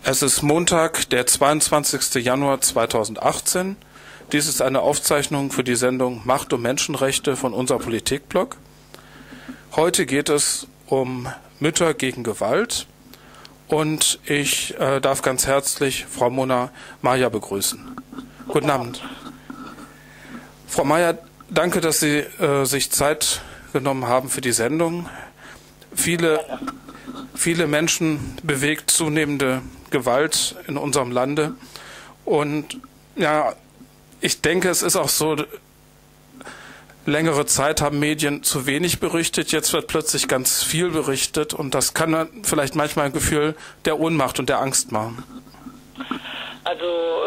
Es ist Montag, der 22. Januar 2018. Dies ist eine Aufzeichnung für die Sendung Macht und Menschenrechte von unser Politikblog. Heute geht es um Mütter gegen Gewalt und ich darf ganz herzlich Frau Mona Maja begrüßen. Guten Abend. Frau Maja, danke, dass Sie sich Zeit genommen haben für die Sendung. Viele Menschen bewegt zunehmende Gewalt in unserem Lande. Und ja, ich denke, es ist auch so, längere Zeit haben Medien zu wenig berichtet. Jetzt wird plötzlich ganz viel berichtet. Und das kann vielleicht manchmal ein Gefühl der Ohnmacht und der Angst machen. Also,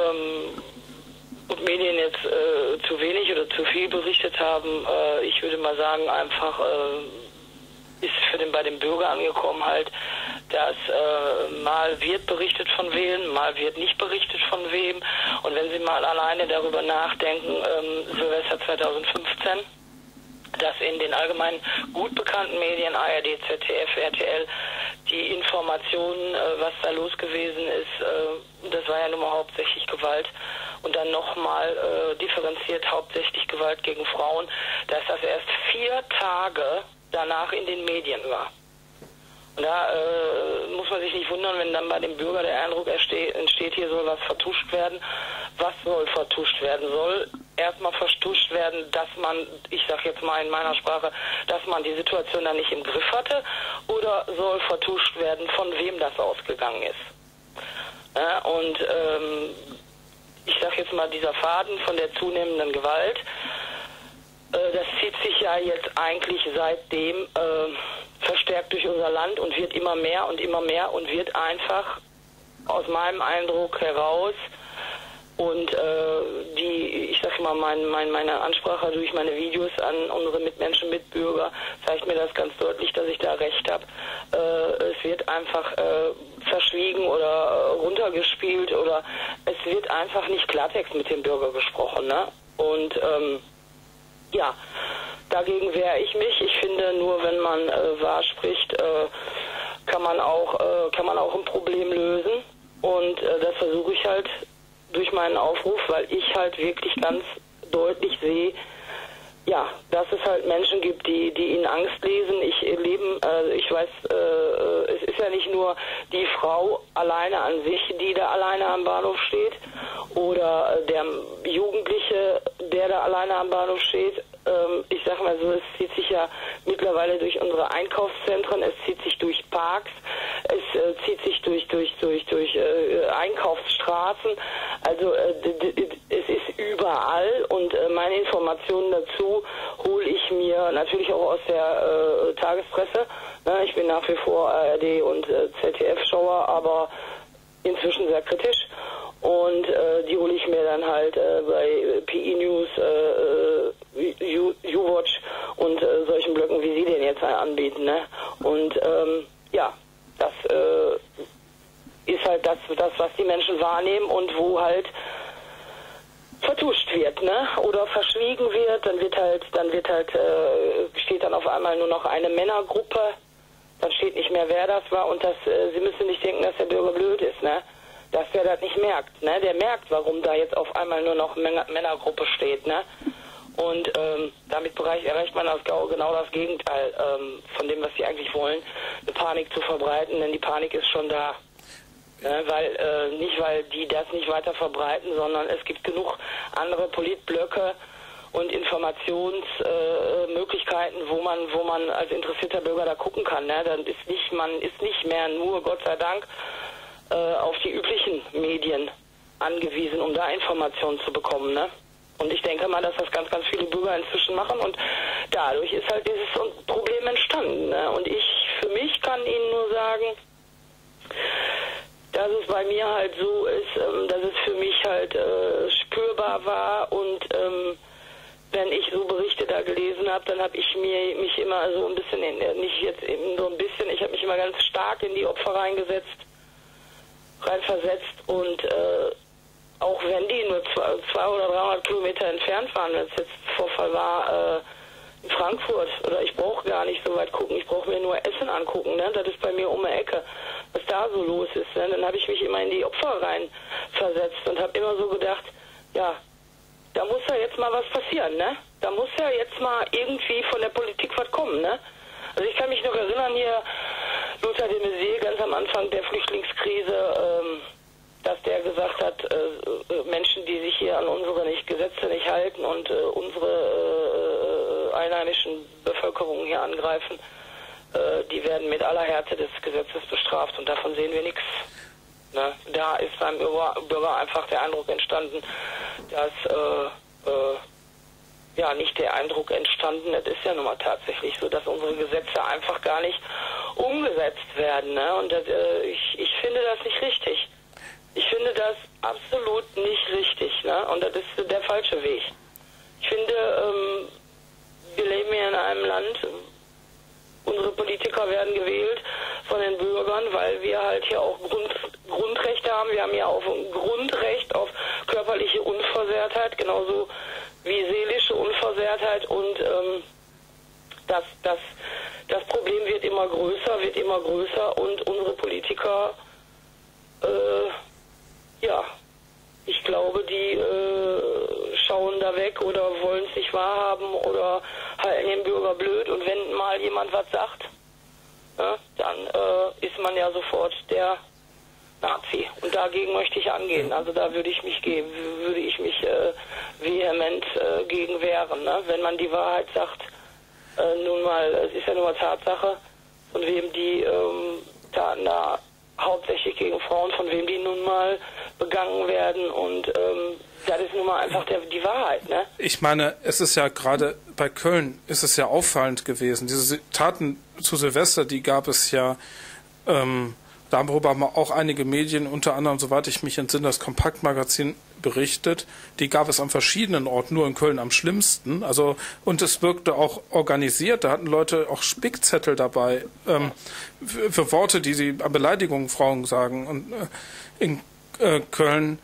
ob Medien jetzt zu wenig oder zu viel berichtet haben, ich würde mal sagen, einfach ist bei dem Bürger angekommen halt, dass mal wird berichtet von wem, mal wird nicht berichtet von wem. Und wenn Sie mal alleine darüber nachdenken, Silvester 2015, dass in den allgemein gut bekannten Medien, ARD, ZDF, RTL, die Informationen, was da los gewesen ist, das war ja nun mal hauptsächlich Gewalt. Und dann nochmal differenziert hauptsächlich Gewalt gegen Frauen, dass das erst 4 Tage danach in den Medien war. Und da muss man sich nicht wundern, wenn dann bei dem Bürger der Eindruck entsteht, hier soll was vertuscht werden. Was soll vertuscht werden? Soll erstmal vertuscht werden, dass man, ich sage jetzt mal in meiner Sprache, dass man die Situation dann nicht im Griff hatte? Oder soll vertuscht werden, von wem das ausgegangen ist? Ja, und ich sage jetzt mal, dieser Faden von der zunehmenden Gewalt, das zieht sich ja jetzt eigentlich seitdem verstärkt durch unser Land und wird immer mehr und wird einfach aus meinem Eindruck heraus und ich sag mal, meine Ansprache durch meine Videos an unsere Mitmenschen, Mitbürger, zeigt mir das ganz deutlich, dass ich da recht habe. Es wird einfach verschwiegen oder runtergespielt oder es wird einfach nicht Klartext mit dem Bürger gesprochen, ne? Und ja, dagegen wehre ich mich. Ich finde, nur wenn man wahr spricht, kann man auch ein Problem lösen. Und das versuche ich halt durch meinen Aufruf, weil ich halt wirklich ganz deutlich sehe, ja, dass es halt Menschen gibt, die in Angst lesen. Ich weiß, es ist ja nicht nur die Frau alleine an sich, die da alleine am Bahnhof steht, oder der Jugendliche, der da alleine am Bahnhof steht. Ich sag mal so, es zieht sich ja mittlerweile durch unsere Einkaufszentren, es zieht sich durch Parks, es zieht sich durch Einkaufsstraßen. Also es ist überall und meine Informationen dazu hole ich mir natürlich auch aus der Tagespresse. Ne? Ich bin nach wie vor ARD und ZDF-Schauer, aber inzwischen sehr kritisch. Und die hole ich mir dann halt bei PE News, YouWatch und solchen Blöcken, wie Sie den jetzt anbieten. Ne? Und ja, das ist halt das, was die Menschen wahrnehmen und wo halt vertuscht wird, ne? Oder verschwiegen wird, dann steht dann auf einmal nur noch eine Männergruppe, dann steht nicht mehr, wer das war und Sie müssen nicht denken, dass der Bürger blöd ist, ne? Dass der das nicht merkt, ne? Der merkt, warum da jetzt auf einmal nur noch Männergruppe steht, ne? Und damit erreicht man genau das Gegenteil von dem, was sie eigentlich wollen, eine Panik zu verbreiten, denn die Panik ist schon da. Ne? Nicht, weil die das nicht weiter verbreiten, sondern es gibt genug andere Politblöcke und Informationsmöglichkeiten, wo man als interessierter Bürger da gucken kann. Ne? Man ist nicht mehr nur, Gott sei Dank, auf die üblichen Medien angewiesen, um da Informationen zu bekommen. Ne? Und ich denke mal, dass das ganz, ganz viele Bürger inzwischen machen und dadurch ist halt dieses Problem entstanden. Ne? Und ich für mich kann Ihnen nur sagen, dass es bei mir halt so ist, dass es für mich halt spürbar war und wenn ich so Berichte da gelesen habe, dann habe ich mich immer so ein bisschen, nicht jetzt eben so ein bisschen, ich habe mich immer ganz stark in die Opfer reinversetzt und auch wenn die nur 200 oder 300 Kilometer entfernt waren, wenn es jetzt Vorfall war, in Frankfurt oder ich brauche gar nicht so weit gucken, ich brauche mir nur Essen angucken, ne? Das ist bei mir um die Ecke, was da so los ist. Ne? Dann habe ich mich immer in die Opfer rein versetzt und habe immer so gedacht, ja, da muss ja jetzt mal was passieren, ne? Da muss ja jetzt mal irgendwie von der Politik was kommen, ne? Also ich kann mich noch erinnern hier, Lothar de Maizière, ganz am Anfang der Flüchtlingskrise, dass der gesagt hat, Menschen, die sich hier an unsere Gesetze nicht halten und unsere einheimischen Bevölkerung hier angreifen, die werden mit aller Härte des Gesetzes bestraft und davon sehen wir nichts. Ne? Da ist beim Bürger einfach der Eindruck entstanden, dass ja, nicht der Eindruck entstanden, es ist ja nun mal tatsächlich so, dass unsere Gesetze einfach gar nicht umgesetzt werden. Ne? Und ich finde das nicht richtig. Ich finde das absolut nicht richtig. Ne? Und das ist der falsche Weg. Ich finde, wir leben hier in einem Land, unsere Politiker werden gewählt von den Bürgern, weil wir halt hier auch Grundrechte haben. Wir haben ja auch ein Grundrecht auf körperliche Unversehrtheit, genauso wie seelische Unversehrtheit und das Problem wird immer größer und unsere Politiker, ja, ich glaube, die schauen da weg oder wollen es nicht wahrhaben oder halten den Bürger blöd und wenn mal jemand was sagt, ja, dann ist man ja sofort der Nazi. Und dagegen möchte ich angehen. Also da würde ich mich vehement gegen wehren. Ne? Wenn man die Wahrheit sagt, nun mal, es ist ja nur mal Tatsache, von wem die Taten da hauptsächlich gegen Frauen, von wem die nun mal begangen werden und das ist nun mal einfach die Wahrheit. Ne? Ich meine, es ist ja gerade bei Köln, ist es ja auffallend gewesen. Diese Taten zu Silvester, die gab es ja, darüber haben auch einige Medien, unter anderem, soweit ich mich entsinne, das Kompaktmagazin berichtet. Die gab es an verschiedenen Orten, nur in Köln am schlimmsten. Also, und es wirkte auch organisiert. Da hatten Leute auch Spickzettel dabei für Worte, die sie an Beleidigungen Frauen sagen. Und in Köln,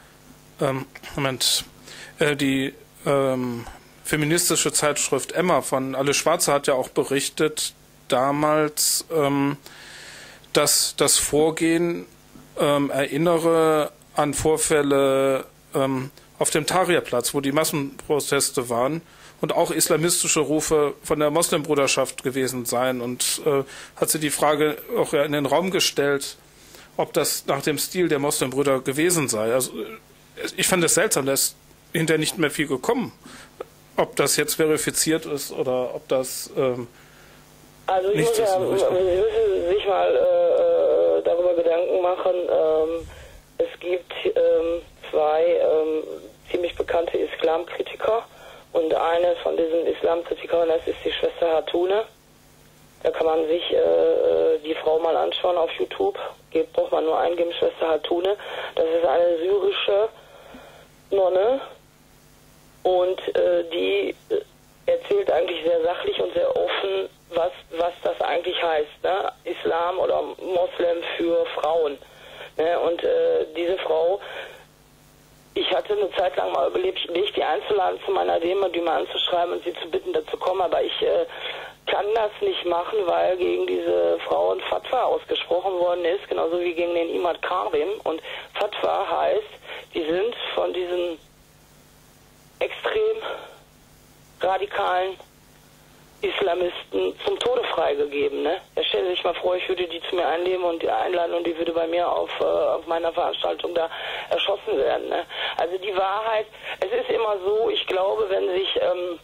die feministische Zeitschrift Emma von Alle Schwarze hat ja auch berichtet damals, dass das Vorgehen erinnere an Vorfälle auf dem Tahrirplatz, wo die Massenproteste waren und auch islamistische Rufe von der Moslembruderschaft gewesen seien. Und hat sie die Frage auch in den Raum gestellt, ob das nach dem Stil der Moslembrüder gewesen sei. Also ich fand es seltsam, da ist hinterher nicht mehr viel gekommen. Ob das jetzt verifiziert ist oder ob das also ich muss ja, Sie müssen sich mal darüber Gedanken machen. Es gibt zwei ziemlich bekannte Islamkritiker und eine von diesen Islamkritikern, das ist die Schwester Hatune. Da kann man sich die Frau mal anschauen auf YouTube. Braucht man nur eingeben, Schwester Hatune. Das ist eine syrische Nonne und die erzählt eigentlich sehr sachlich und sehr offen, was das eigentlich heißt, ne? Islam oder Moslem für Frauen. Ne? Und diese Frau, ich hatte eine Zeit lang mal überlegt, die einzuladen zu meiner Demo, die mal anzuschreiben und sie zu bitten, dazu kommen, aber ich kann das nicht machen, weil gegen diese Frau ein Fatwa ausgesprochen worden ist, genauso wie gegen den Imad Karim. Und Fatwa heißt, die sind von diesen extrem radikalen Islamisten zum Tode freigegeben. Ne? Er stellt sich mal vor, ich würde die zu mir einladen und die würde bei mir auf meiner Veranstaltung da erschossen werden. Ne? Also die Wahrheit, es ist immer so, ich glaube, wenn sich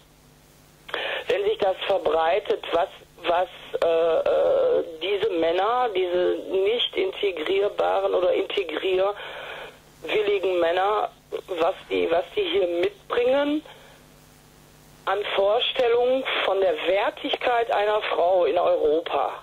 das verbreitet, was diese Männer, diese nicht integrierbaren oder integrierwilligen Männer, was die hier mitbringen, an Vorstellungen von der Wertigkeit einer Frau in Europa.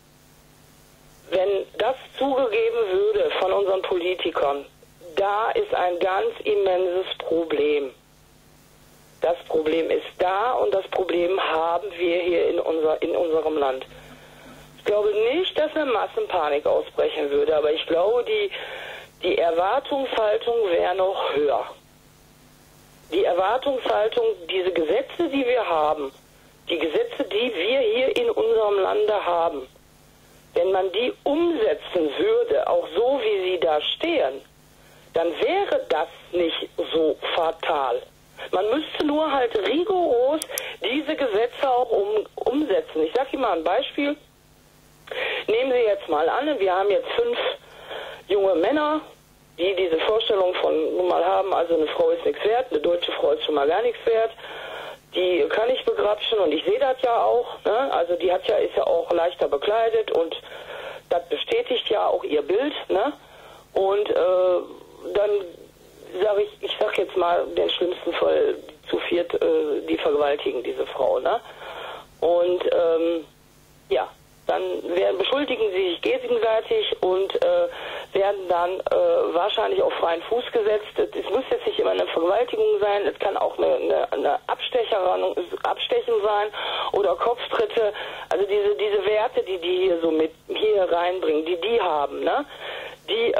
Wenn das zugegeben würde von unseren Politikern, da ist ein ganz immenses Problem. Das Problem ist da und das Problem haben wir hier in unserem Land. Ich glaube nicht, dass eine Massenpanik ausbrechen würde, aber ich glaube, die Erwartungshaltung wäre noch höher. Die Erwartungshaltung, diese Gesetze, die wir haben, die Gesetze, die wir hier in unserem Lande haben, wenn man die umsetzen würde, auch so wie sie da stehen, dann wäre das nicht so fatal. Man müsste nur halt rigoros diese Gesetze auch umsetzen. Ich sage Ihnen mal ein Beispiel. Nehmen Sie jetzt mal an, wir haben jetzt 5 junge Männer, die diese Vorstellung von nun mal haben, also eine Frau ist nichts wert, eine deutsche Frau ist schon mal gar nichts wert, die kann ich begrapschen und ich sehe das ja auch, ne? Also die ist ja auch leichter bekleidet und das bestätigt ja auch ihr Bild, ne? Und dann sage ich sag jetzt mal den schlimmsten Fall, zu viert, die vergewaltigen diese Frau, ne? Und ja, dann beschuldigen sie sich gegenseitig und werden dann wahrscheinlich auf freien Fuß gesetzt. Es muss jetzt nicht immer eine Vergewaltigung sein, es kann auch eine Abstechen sein oder Kopftritte. Also diese Werte, die hier so mit hier reinbringen, die haben, ne? Die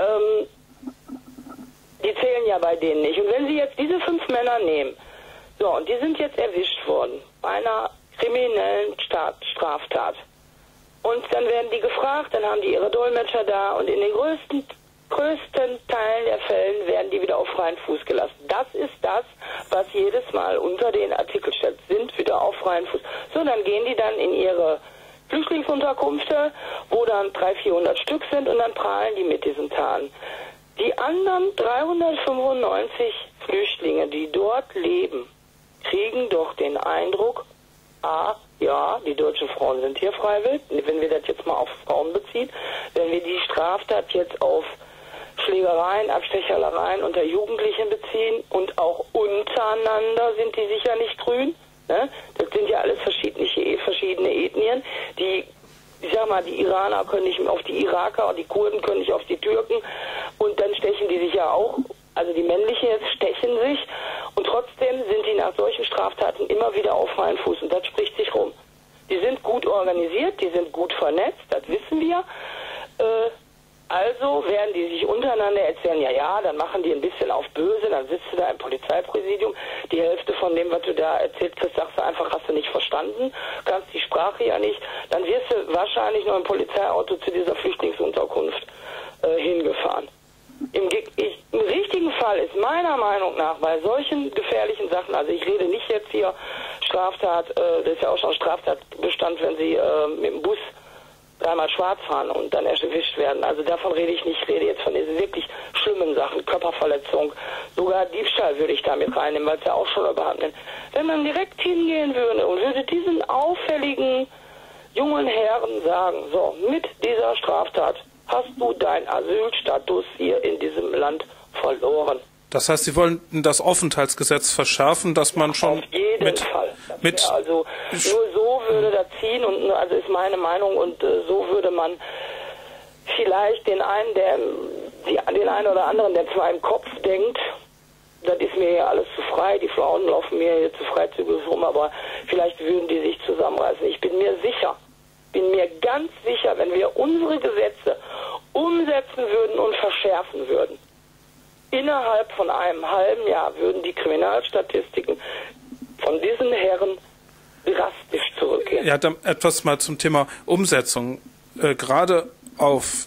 zählen ja bei denen nicht. Und wenn Sie jetzt diese 5 Männer nehmen, so, und die sind jetzt erwischt worden bei einer kriminellen Straftat. Und dann werden die gefragt, dann haben die ihre Dolmetscher da und in den größten Teilen der Fällen werden die wieder auf freien Fuß gelassen. Das ist das, was jedes Mal unter den Artikel steht, sind wieder auf freien Fuß. So, dann gehen die dann in ihre Flüchtlingsunterkünfte, wo dann 300-400 Stück sind und dann prahlen die mit diesen Taten. Die anderen 395 Flüchtlinge, die dort leben, kriegen doch den Eindruck, ja, die deutschen Frauen sind hier freiwillig, wenn wir das jetzt mal auf Frauen beziehen, wenn wir die Straftat jetzt auf Schlägereien, Abstechereien unter Jugendlichen beziehen und auch untereinander sind die sicher nicht grün, ne? Das sind ja alles verschiedene Ethnien, ich sag mal, die Iraner können nicht auf die Iraker und die Kurden können nicht auf die Türken und dann stechen die sich ja auch, also die männlichen jetzt stechen sich und trotzdem sind die nach solchen Straftaten immer wieder auf freien Fuß und das spricht sich rum. Die sind gut organisiert, die sind gut vernetzt, das wissen wir. Also werden die sich untereinander erzählen, ja, dann machen die ein bisschen auf böse, dann sitzt du da im Polizeipräsidium, die Hälfte von dem, was du da erzählt kriegst, sagst du einfach, hast du nicht verstanden, kannst die Sprache ja nicht, dann wirst du wahrscheinlich noch im Polizeiauto zu dieser Flüchtlingsunterkunft hingefahren. Im richtigen Fall ist meiner Meinung nach bei solchen gefährlichen Sachen, also ich rede nicht jetzt hier Straftat, das ist ja auch schon Straftatbestand, wenn sie mit dem Bus dreimal schwarz fahren und dann erwischt werden. Also davon rede ich nicht. Ich rede jetzt von diesen wirklich schlimmen Sachen. Körperverletzung, sogar Diebstahl würde ich damit reinnehmen, weil es ja auch schon überhaupt nicht. Wenn man direkt hingehen würde und würde diesen auffälligen jungen Herren sagen, so, mit dieser Straftat hast du deinen Asylstatus hier in diesem Land verloren. Das heißt, Sie wollen das Aufenthaltsgesetz verschärfen, dass man schon auf jeden Fall. Also nur so würde das ziehen und also ist meine Meinung und so würde man vielleicht den einen oder anderen, der zwar im Kopf denkt, das ist mir ja alles zu frei, die Frauen laufen mir hier zu freizügig rum, aber vielleicht würden die sich zusammenreißen. Ich bin mir ganz sicher, wenn wir unsere Gesetze umsetzen würden und verschärfen würden, innerhalb von einem halben Jahr würden die Kriminalstatistiken von diesen Herren drastisch zurückgehen. Ja, dann etwas mal zum Thema Umsetzung. Gerade auf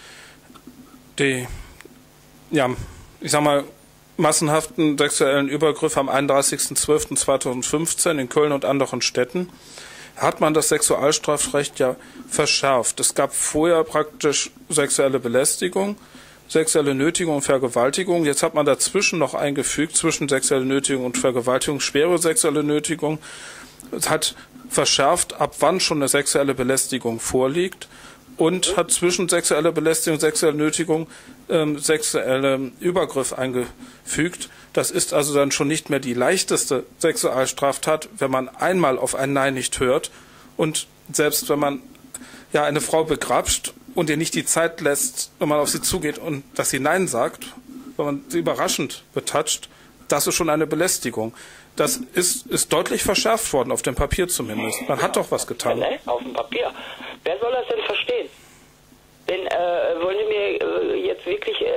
die, ja, ich sag mal, massenhaften sexuellen Übergriffe am 31.12.2015 in Köln und anderen Städten hat man das Sexualstrafrecht ja verschärft. Es gab vorher praktisch sexuelle Belästigung, sexuelle Nötigung und Vergewaltigung. Jetzt hat man dazwischen noch eingefügt, zwischen sexuelle Nötigung und Vergewaltigung, schwere sexuelle Nötigung. Es hat verschärft, ab wann schon eine sexuelle Belästigung vorliegt und hat zwischen sexuelle Belästigung, sexuelle Nötigung, sexuelle Übergriff eingefügt. Das ist also dann schon nicht mehr die leichteste Sexualstraftat, wenn man einmal auf ein Nein nicht hört und selbst wenn man ja eine Frau begrapscht und ihr nicht die Zeit lässt, wenn man auf sie zugeht und dass sie Nein sagt, wenn man sie überraschend betatscht, das ist schon eine Belästigung. Das ist deutlich verschärft worden, auf dem Papier zumindest. Man hat doch was getan. Ne? Auf dem Papier. Wer soll das denn verstehen? Wollen Sie mir jetzt wirklich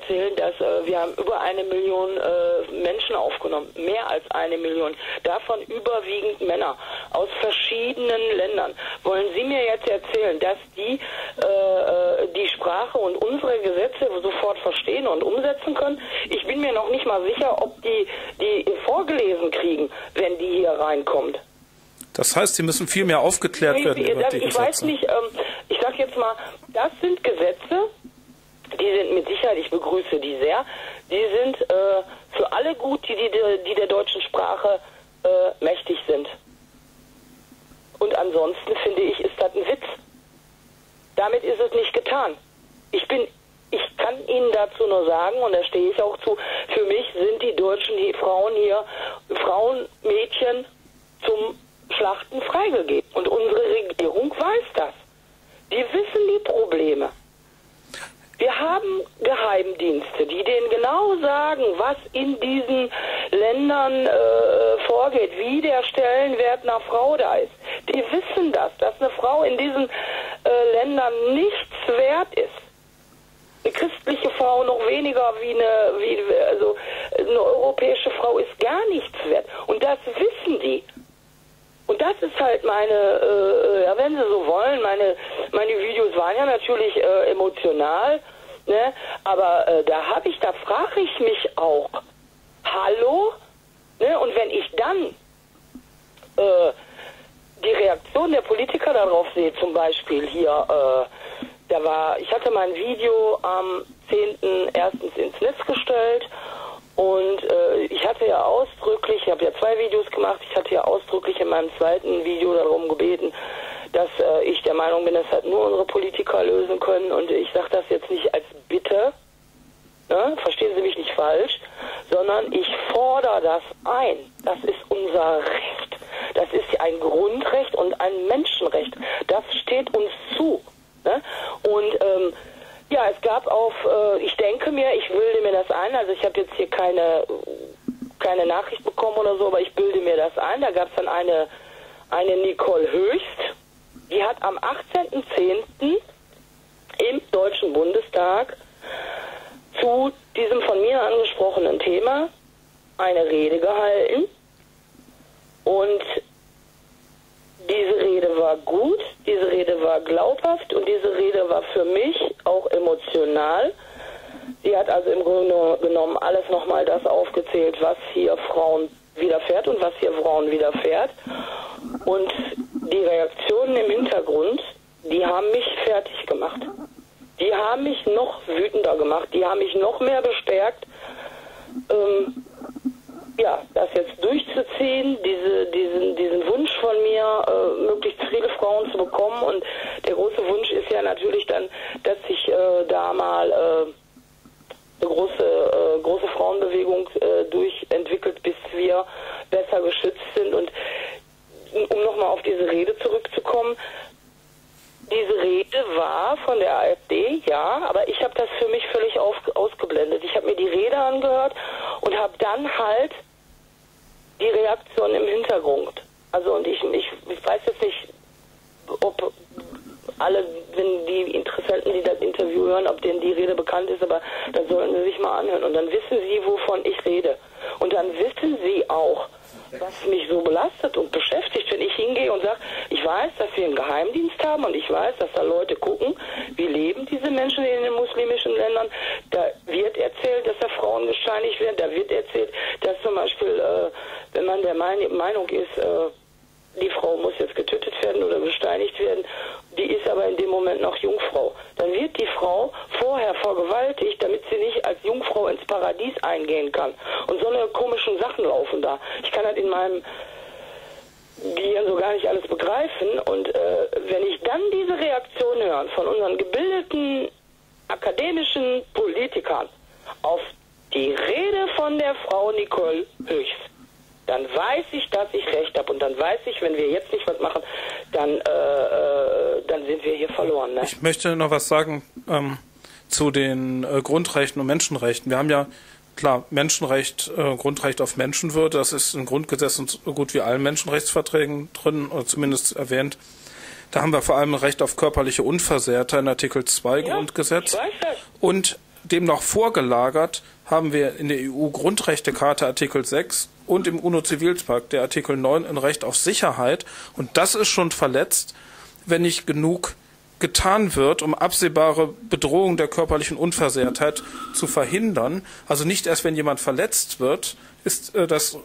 erzählen, dass wir haben über 1 Million Menschen aufgenommen, mehr als 1 Million, davon überwiegend Männer aus verschiedenen Ländern. Wollen Sie mir jetzt erzählen, dass die die Sprache und unsere Gesetze sofort verstehen und umsetzen können? Ich bin mir noch nicht mal sicher, ob die vorgelesen kriegen, wenn die hier reinkommt. Das heißt, sie müssen viel mehr aufgeklärt werden über die Gesetze. Ich weiß nicht, ich sage jetzt mal, das sind Gesetze, die sind mit Sicherheit, ich begrüße die sehr, die sind für alle gut, die der deutschen Sprache mächtig sind. Und ansonsten finde ich, ist das ein Witz. Damit ist es nicht getan. Ich kann Ihnen dazu nur sagen, und da stehe ich auch zu, für mich sind die Deutschen, die Frauen hier, Frauen, Mädchen zum Schlachten freigegeben. Und unsere Regierung weiß das. Die wissen die Probleme. Wir haben Geheimdienste, die denen genau sagen, was in diesen Ländern vorgeht, wie der Stellenwert einer Frau da ist. Die wissen das, dass eine Frau in diesen Ländern nichts wert ist. Eine christliche Frau noch weniger wie eine europäische Frau ist gar nichts wert. Und das wissen die. Und das ist halt ja, wenn Sie so wollen, meine Videos waren ja natürlich emotional, ne? Aber da frage ich mich auch, hallo? Ne? Und wenn ich dann die Reaktion der Politiker darauf sehe, zum Beispiel hier, ich hatte mein Video am 10.01. ins Netz gestellt. Und ich hatte ja ausdrücklich, ich habe ja 2 Videos gemacht, ich hatte ja ausdrücklich in meinem zweiten Video darum gebeten, dass ich der Meinung bin, dass halt nur unsere Politiker lösen können. Und ich sage das jetzt nicht als Bitte, ne? Verstehen Sie mich nicht falsch, sondern ich fordere das ein. Das ist unser Recht. Das ist ein Grundrecht und ein Menschenrecht. Das steht uns zu. Ne? Und ja, es gab ich denke mir, ich bilde mir das ein, also ich habe jetzt hier keine Nachricht bekommen oder so, aber ich bilde mir das ein, da gab es dann eine Nicole Höchst, die hat am 18.10. im Deutschen Bundestag zu diesem von mir angesprochenen Thema eine Rede gehalten und diese Rede war gut, diese Rede war glaubhaft und diese Rede war für mich auch emotional. Sie hat also im Grunde genommen alles nochmal das aufgezählt, was hier Frauen widerfährt und was hier Frauen widerfährt. Und die Reaktionen im Hintergrund, die haben mich fertig gemacht. Die haben mich noch wütender gemacht, die haben mich noch mehr bestärkt, ja, das jetzt durchzuziehen, diesen Wunsch von mir, möglichst viele Frauen zu bekommen. Und der große Wunsch ist ja natürlich dann, dass sich da mal eine große Frauenbewegung durchentwickelt, bis wir besser geschützt sind. Und um nochmal auf diese Rede zurückzukommen, diese Rede war von der AfD, ja, aber ich habe das für mich völlig ausgeblendet. Ich habe mir die Rede angehört und habe dann halt die Reaktion im Hintergrund. Also und ich weiß jetzt nicht, ob alle, wenn die Interessenten, die das Interview hören, ob denen die Rede bekannt ist, aber dann sollten sie sich mal anhören und dann wissen sie, wovon ich rede. Und dann wissen sie auch, was mich so belastet und beschäftigt, wenn ich hingehe und sage, ich weiß, dass wir einen Geheimdienst haben und ich weiß, dass da Leute gucken, wie leben diese Menschen in den muslimischen Ländern. Da wird erzählt, dass da Frauen gesteinigt werden, da wird erzählt, dass zum Beispiel, wenn man der Meinung ist, die Frau muss jetzt getötet werden oder gesteinigt werden, die ist aber in dem Moment noch Jungfrau. Dann wird die Frau vorher vergewaltigt, damit sie nicht als Jungfrau ins Paradies eingehen kann. Und so eine komischen Sachen laufen da. Ich kann das in meinem Gehirn so gar nicht alles begreifen. Und wenn ich dann diese Reaktion höre von unseren gebildeten akademischen Politikern auf die Rede von der Frau Nicole Höchst, dann weiß ich, dass ich recht habe. Und dann weiß ich, wenn wir jetzt nicht was machen, dann sind wir hier verloren. Ne? Ich möchte noch was sagen zu den Grundrechten und Menschenrechten. Wir haben ja, klar, Menschenrecht, Grundrecht auf Menschenwürde, das ist im Grundgesetz und so gut wie allen Menschenrechtsverträgen drin, oder zumindest erwähnt. Da haben wir vor allem Recht auf körperliche Unversehrtheit in Artikel 2 Grundgesetz. Ich weiß das. Und demnach vorgelagert haben wir in der EU-Grundrechtecharta Artikel 6 und im UNO-Zivilpakt der Artikel 9 ein Recht auf Sicherheit. Und das ist schon verletzt, wenn nicht genug getan wird, um absehbare Bedrohung der körperlichen Unversehrtheit zu verhindern. Also nicht erst, wenn jemand verletzt wird, ist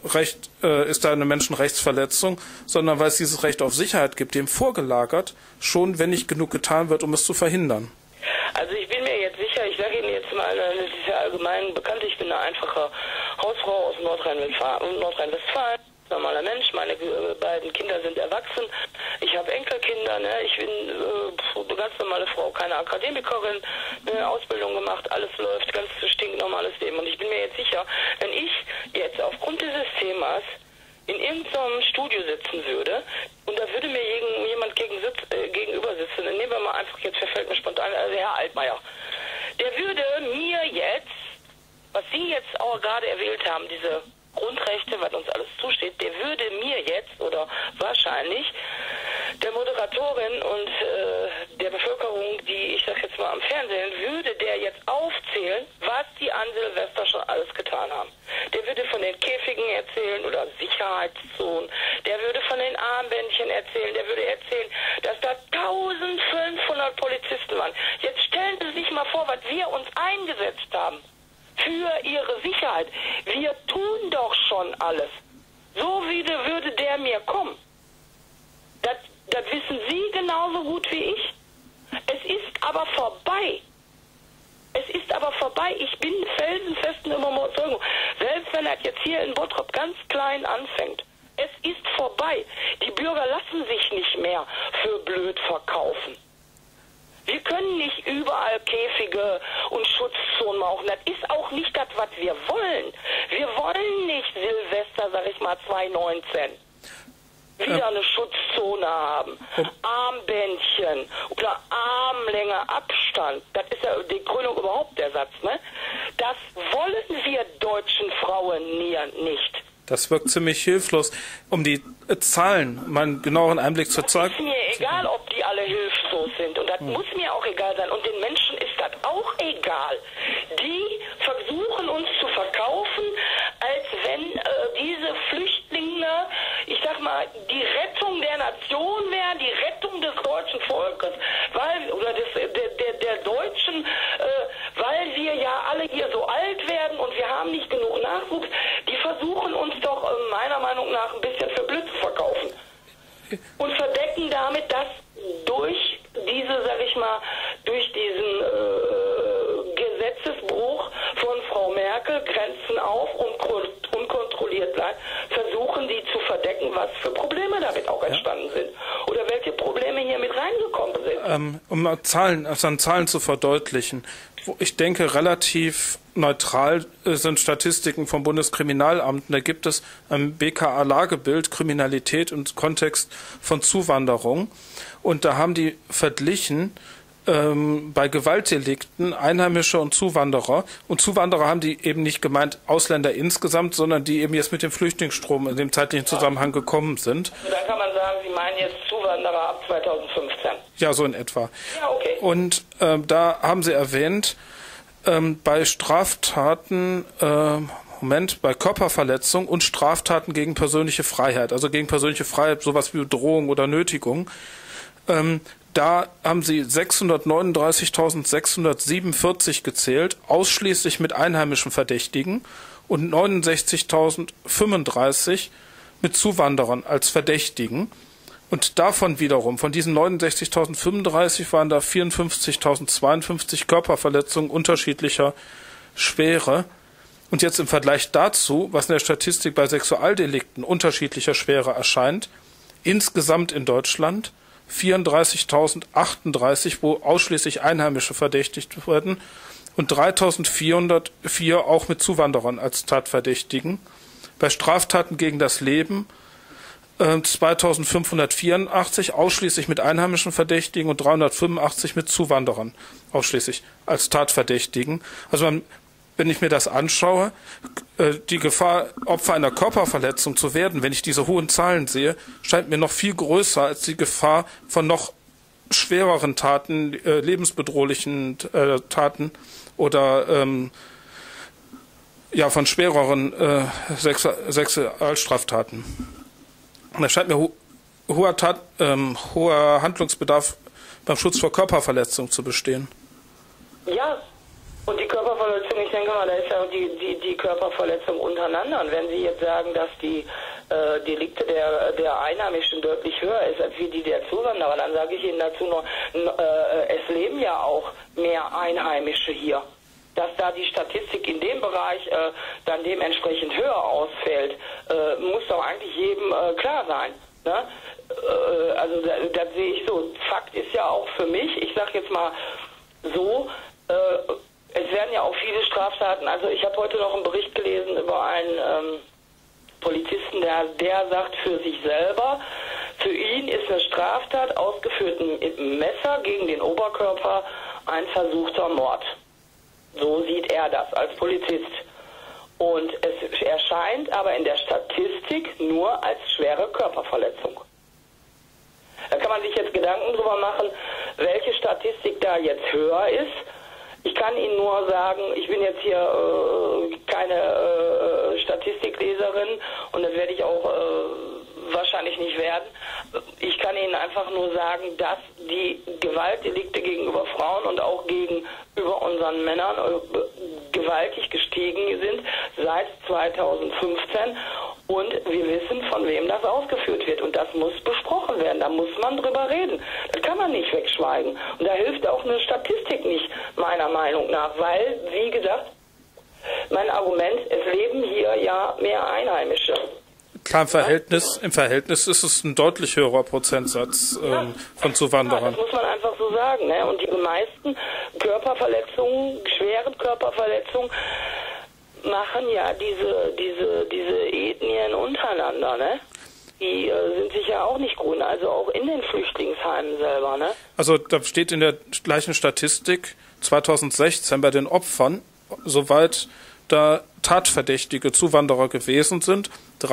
da eine Menschenrechtsverletzung, sondern weil es dieses Recht auf Sicherheit gibt, dem vorgelagert, schon wenn nicht genug getan wird, um es zu verhindern. Also ich bin mir jetzt sicher, ich sage Ihnen jetzt mal, das ist ja allgemein bekannt, ich bin eine einfache Hausfrau aus Nordrhein-Westfalen, normaler Mensch, meine beiden Kinder sind erwachsen, ich habe Enkelkinder, ne? Ich bin eine ganz normale Frau, keine Akademikerin, eine Ausbildung gemacht, alles läuft, ganz stinknormales Leben. Und ich bin mir jetzt sicher, wenn ich jetzt aufgrund dieses Themas in irgendeinem Studio sitzen würde und da würde mir jemand gegenüber sitzen, dann nehmen wir mal einfach, jetzt verfällt mir spontan, also Herr Altmaier, der würde mir jetzt, was Sie jetzt auch gerade erwählt haben, diese Grundrechte, was uns alles zusteht, der würde mir jetzt oder wahrscheinlich der Moderatorin und der Bevölkerung, die ich sag jetzt mal am Fernsehen, würde der jetzt aufzählen, was die an Silvester schon alles getan haben. Der würde von den Käfigen erzählen oder Sicherheitszonen, der würde von den Armbändchen erzählen, der würde erzählen, dass da 1500 Polizisten waren. Jetzt stellen Sie sich mal vor, was wir uns eingesetzt haben für ihre Sicherheit. Wir tun doch schon alles. So würde der mir kommen. Das wissen Sie genauso gut wie ich. Es ist aber vorbei. Es ist aber vorbei. Ich bin felsenfesten Überzeugung. Selbst wenn das jetzt hier in Bottrop ganz klein anfängt. Es ist vorbei. Die Bürger lassen sich nicht mehr für blöd verkaufen. Wir können nicht überall Käfige und Schutzzonen machen. Das ist auch nicht das, was wir wollen. Wir wollen nicht Silvester, sag ich mal, 2019 wieder eine Schutzzone haben. Armbändchen oder Armlänge Abstand. Das ist ja die Krönung überhaupt der Satz, ne? Das wollen wir deutschen Frauen nicht. Das wirkt ziemlich hilflos. Um die Zahlen, mal einen genaueren Einblick zu zeigen. Es ist mir egal, ob die alle hilflos sind. Und das muss mir auch egal sein. Und den Menschen ist das auch egal. Die versuchen uns zu verkaufen, als wenn diese Flüchtlinge, ich sag mal, die Rettung der Nation wären, die Rettung des deutschen Volkes, der Deutschen, weil wir ja alle hier so alt werden und wir haben nicht genug Nachwuchs. Die versuchen uns doch meiner Meinung nach ein bisschen für blöd zu verkaufen. Und verdecken damit, dass durch diesen Gesetzesbruch von Frau Merkel, Grenzen auf und unkontrolliert bleibt, versuchen die zu verdecken, was für Probleme damit auch entstanden sind. Oder welche Probleme hier mit reingekommen sind. Um Zahlen zu verdeutlichen. Ich denke, relativ neutral sind Statistiken vom Bundeskriminalamt. Da gibt es ein BKA-Lagebild, Kriminalität im Kontext von Zuwanderung. Und da haben die verglichen bei Gewaltdelikten Einheimische und Zuwanderer. Und Zuwanderer haben die eben nicht gemeint Ausländer insgesamt, sondern die eben jetzt mit dem Flüchtlingsstrom in dem zeitlichen Zusammenhang gekommen sind. Und dann kann man sagen, Sie meinen jetzt Zuwanderer ab 2015. Ja, so in etwa. Ja, okay. Und da haben Sie erwähnt, bei Straftaten, bei Körperverletzung und Straftaten gegen persönliche Freiheit, also gegen persönliche Freiheit, sowas wie Bedrohung oder Nötigung, da haben Sie 639.647 gezählt, ausschließlich mit einheimischen Verdächtigen und 69.035 mit Zuwanderern als Verdächtigen. Und davon wiederum, von diesen 69.035 waren da 54.052 Körperverletzungen unterschiedlicher Schwere. Und jetzt im Vergleich dazu, was in der Statistik bei Sexualdelikten unterschiedlicher Schwere erscheint, insgesamt in Deutschland 34.038, wo ausschließlich Einheimische verdächtigt werden, und 3.404 auch mit Zuwanderern als Tatverdächtigen. Bei Straftaten gegen das Leben 2.584 ausschließlich mit einheimischen Verdächtigen und 385 mit Zuwanderern ausschließlich als Tatverdächtigen. Also wenn ich mir das anschaue, die Gefahr, Opfer einer Körperverletzung zu werden, wenn ich diese hohen Zahlen sehe, scheint mir noch viel größer als die Gefahr von noch schwereren Taten, lebensbedrohlichen Taten oder von schwereren Sexualstraftaten. Und da scheint mir hoher Handlungsbedarf beim Schutz vor Körperverletzung zu bestehen. Ja, und die Körperverletzung, ich denke mal, da ist ja auch die Körperverletzung untereinander. Und wenn Sie jetzt sagen, dass die Delikte der Einheimischen deutlich höher ist als wie die der Zuwanderer, dann sage ich Ihnen dazu noch, es leben ja auch mehr Einheimische hier. Dass da die Statistik in dem Bereich dann dementsprechend höher ausfällt, muss doch eigentlich jedem klar sein. Ne? Also das sehe ich so. Fakt ist ja auch für mich, ich sage jetzt mal so, es werden ja auch viele Straftaten, also ich habe heute noch einen Bericht gelesen über einen Polizisten, der sagt für sich selber, für ihn ist eine Straftat ausgeführt mit einem Messer gegen den Oberkörper ein versuchter Mord. So sieht er das als Polizist. Und es erscheint aber in der Statistik nur als schwere Körperverletzung. Da kann man sich jetzt Gedanken drüber machen, welche Statistik da jetzt höher ist. Ich kann Ihnen nur sagen, ich bin jetzt hier keine Statistikleserin und das werde ich auch wahrscheinlich nicht werden. Ich kann Ihnen einfach nur sagen, dass die Gewaltdelikte gegenüber Frauen und auch gegenüber unseren Männern gewaltig gestiegen sind seit 2015 und wir wissen, von wem das ausgeführt wird und das muss besprochen werden, da muss man drüber reden. Das kann man nicht wegschweigen und da hilft auch eine Statistik nicht, meiner Meinung nach, weil, wie gesagt, mein Argument, es leben hier ja mehr Einheimische. Klar, im Verhältnis ist es ein deutlich höherer Prozentsatz von Zuwanderern. Ja, das muss man einfach so sagen. Ne? Und die meisten Körperverletzungen, schweren Körperverletzungen, machen ja diese Ethnien untereinander. Ne? Die sind sich ja auch nicht grün, also auch in den Flüchtlingsheimen selber. Ne? Also da steht in der gleichen Statistik 2016 bei den Opfern, soweit da tatverdächtige Zuwanderer gewesen sind,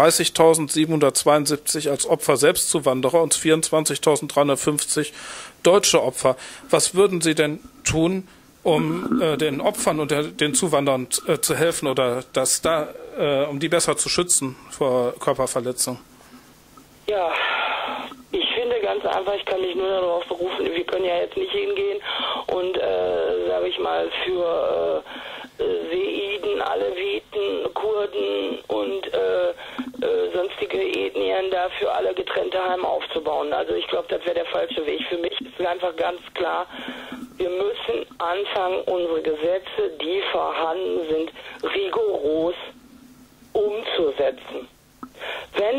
30.772 als Opfer Selbstzuwanderer und 24.350 deutsche Opfer. Was würden Sie denn tun, um den Opfern und den Zuwanderern zu helfen oder um die besser zu schützen vor Körperverletzung? Ja, ich finde ganz einfach, ich kann mich nur darauf berufen, wir können ja jetzt nicht hingehen und, sage ich mal, für Seiden, Aleviten, Kurden und sonstige Ethnien dafür alle getrennte Heime aufzubauen. Also ich glaube, das wäre der falsche Weg. Für mich ist einfach ganz klar, wir müssen anfangen, unsere Gesetze, die vorhanden sind, rigoros umzusetzen. Wenn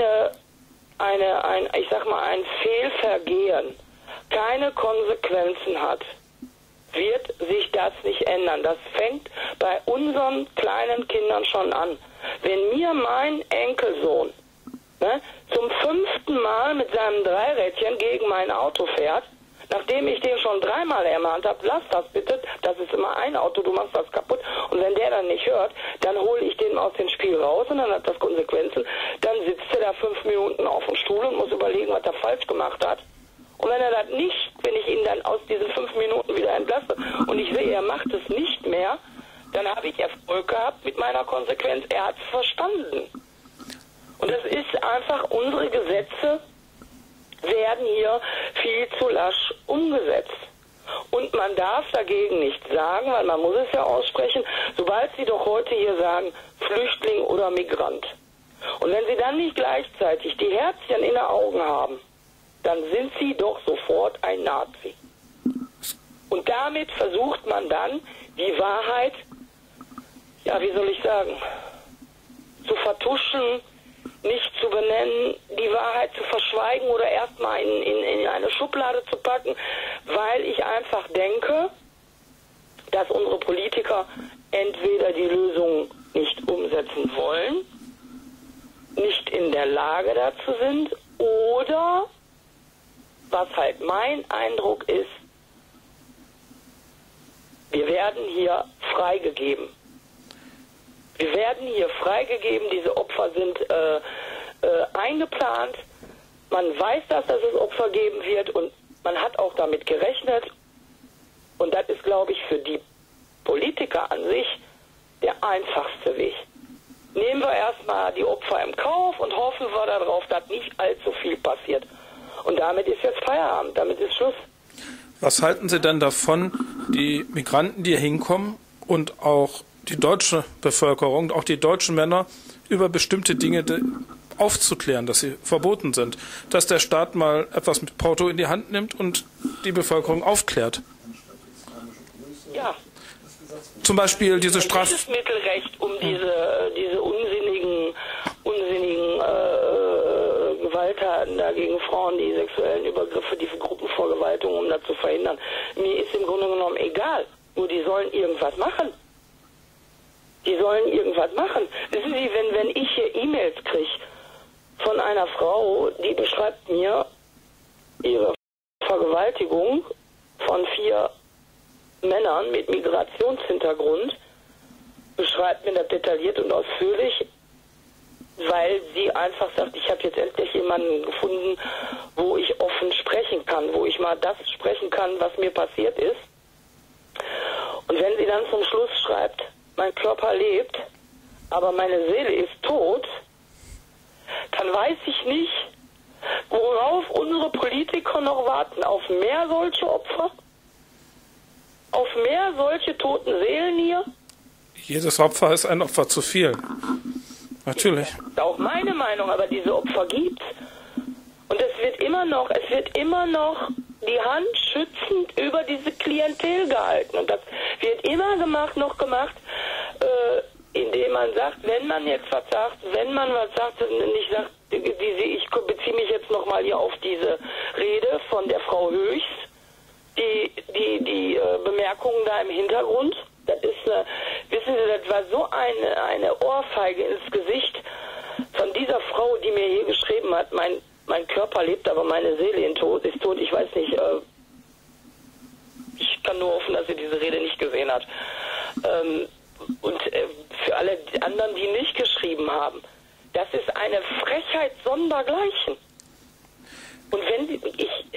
ein Fehlvergehen keine Konsequenzen hat, wird sich das nicht ändern. Das fängt bei unseren kleinen Kindern schon an. Wenn mir mein Enkelsohn zum 5. Mal mit seinem Dreirädchen gegen mein Auto fährt, nachdem ich den schon 3-mal ermahnt habe, lass das bitte, das ist immer ein Auto, du machst das kaputt. Und wenn der dann nicht hört, dann hole ich den aus dem Spiel raus und dann hat das Konsequenzen. Dann sitzt er da 5 Minuten auf dem Stuhl und muss überlegen, was er falsch gemacht hat. Und wenn er das nicht, wenn ich ihn dann aus diesen 5 Minuten wieder entlasse und ich sehe, er macht es nicht mehr, dann habe ich Erfolg gehabt mit meiner Konsequenz. Er hat es verstanden. Und das ist einfach, unsere Gesetze werden hier viel zu lasch umgesetzt. Und man darf dagegen nichts sagen, weil man muss es ja aussprechen, sobald Sie doch heute hier sagen, Flüchtling oder Migrant. Und wenn Sie dann nicht gleichzeitig die Herzchen in den Augen haben, dann sind Sie doch sofort ein Nazi. Und damit versucht man dann, die Wahrheit, ja, wie soll ich sagen, zu vertuschen, nicht zu benennen, die Wahrheit zu verschweigen oder erstmal in eine Schublade zu packen, weil ich einfach denke, dass unsere Politiker entweder die Lösung nicht umsetzen wollen, nicht in der Lage dazu sind oder, was halt mein Eindruck ist, wir werden hier freigegeben. Wir werden hier freigegeben, diese Opfer sind eingeplant, man weiß, dass es Opfer geben wird und man hat auch damit gerechnet. Und das ist, glaube ich, für die Politiker an sich der einfachste Weg. Nehmen wir erstmal die Opfer im Kauf und hoffen wir darauf, dass nicht allzu viel passiert. Und damit ist jetzt Feierabend, damit ist Schluss. Was halten Sie denn davon, die Migranten, die hier hinkommen und auch die deutsche Bevölkerung, auch die deutschen Männer, über bestimmte Dinge aufzuklären, dass sie verboten sind, dass der Staat mal etwas mit Porto in die Hand nimmt und die Bevölkerung aufklärt? Ja. Zum Beispiel diese Dieses Mittelrecht, um diese unsinnigen Gewalttaten da gegen Frauen, die sexuellen Übergriffe, die Gruppenvergewaltigung, um das zu verhindern. Mir ist im Grunde genommen egal. Nur die sollen irgendwas machen. Die sollen irgendwas machen. Wissen Sie, wenn ich hier E-Mails kriege von einer Frau, die beschreibt mir ihre Vergewaltigung von 4 Männern mit Migrationshintergrund, beschreibt mir das detailliert und ausführlich, weil sie einfach sagt, ich habe jetzt endlich jemanden gefunden, wo ich offen sprechen kann, wo ich mal das sprechen kann, was mir passiert ist. Und wenn sie dann zum Schluss schreibt, mein Körper lebt, aber meine Seele ist tot, dann weiß ich nicht, worauf unsere Politiker noch warten. Auf mehr solche Opfer? Auf mehr solche toten Seelen hier? Jedes Opfer ist ein Opfer zu viel. Natürlich. Das ist auch meine Meinung, aber diese Opfer gibt's. Und es wird immer noch die Hand schützend über diese Klientel gehalten. Und das wird immer gemacht, indem man sagt, wenn man jetzt was sagt, nicht sagt, ich beziehe mich jetzt nochmal hier auf diese Rede von der Frau Höchst, die Bemerkungen da im Hintergrund. Das ist, wissen Sie, das war so eine Ohrfeige ins Gesicht von dieser Frau, die mir hier geschrieben hat, mein Körper lebt, aber meine Seele ist tot. Ich weiß nicht, ich kann nur hoffen, dass sie diese Rede nicht gesehen hat. Und für alle anderen, die nicht geschrieben haben, das ist eine Frechheit sondergleichen. Und wenn sie,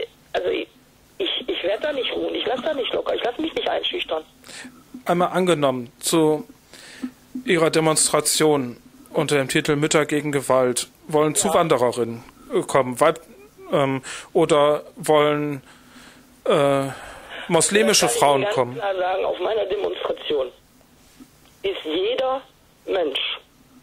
ich werde da nicht ruhen, ich lasse da nicht locker, ich lasse mich nicht einschüchtern. Einmal angenommen, zu Ihrer Demonstration unter dem Titel Mütter gegen Gewalt wollen Zuwandererinnen kommen, oder wollen muslimische Frauen kommen? Ich kann klar sagen, auf meiner Demonstration ist jeder Mensch,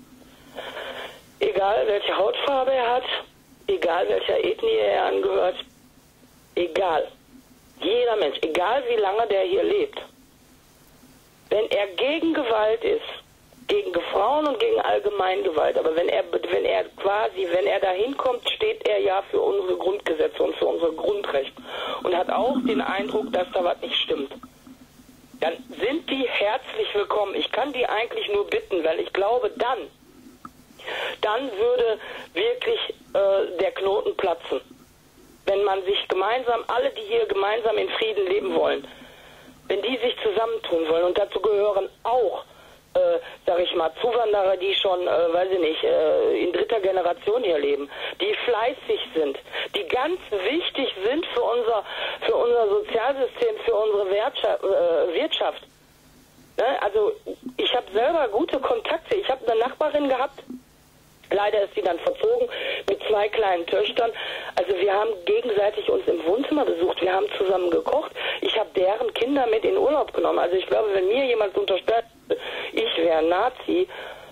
egal welche Hautfarbe er hat, egal welcher Ethnie er angehört, egal, jeder Mensch, egal wie lange der hier lebt, wenn er gegen Gewalt ist, gegen Frauen und gegen Allgemeingewalt, aber wenn er da hinkommt, steht er ja für unsere Grundgesetze und für unsere Grundrechte und hat auch den Eindruck, dass da was nicht stimmt, dann sind die herzlich willkommen. Ich kann die eigentlich nur bitten, weil ich glaube, dann würde wirklich der Knoten platzen. Wenn man sich gemeinsam, alle, die hier gemeinsam in Frieden leben wollen, wenn die sich zusammentun wollen, und dazu gehören auch, sag ich mal, Zuwanderer, die schon, in 3. Generation hier leben, die fleißig sind, die ganz wichtig sind für unser Sozialsystem, für unsere Wirtschaft. Ne? Also ich habe selber gute Kontakte. Ich habe eine Nachbarin gehabt, leider ist sie dann verzogen, mit 2 kleinen Töchtern. Also wir haben gegenseitig uns im Wohnzimmer besucht, wir haben zusammen gekocht. Ich habe deren Kinder mit in Urlaub genommen. Also ich glaube, wenn mir jemand unterstellt, ich wäre ein Nazi,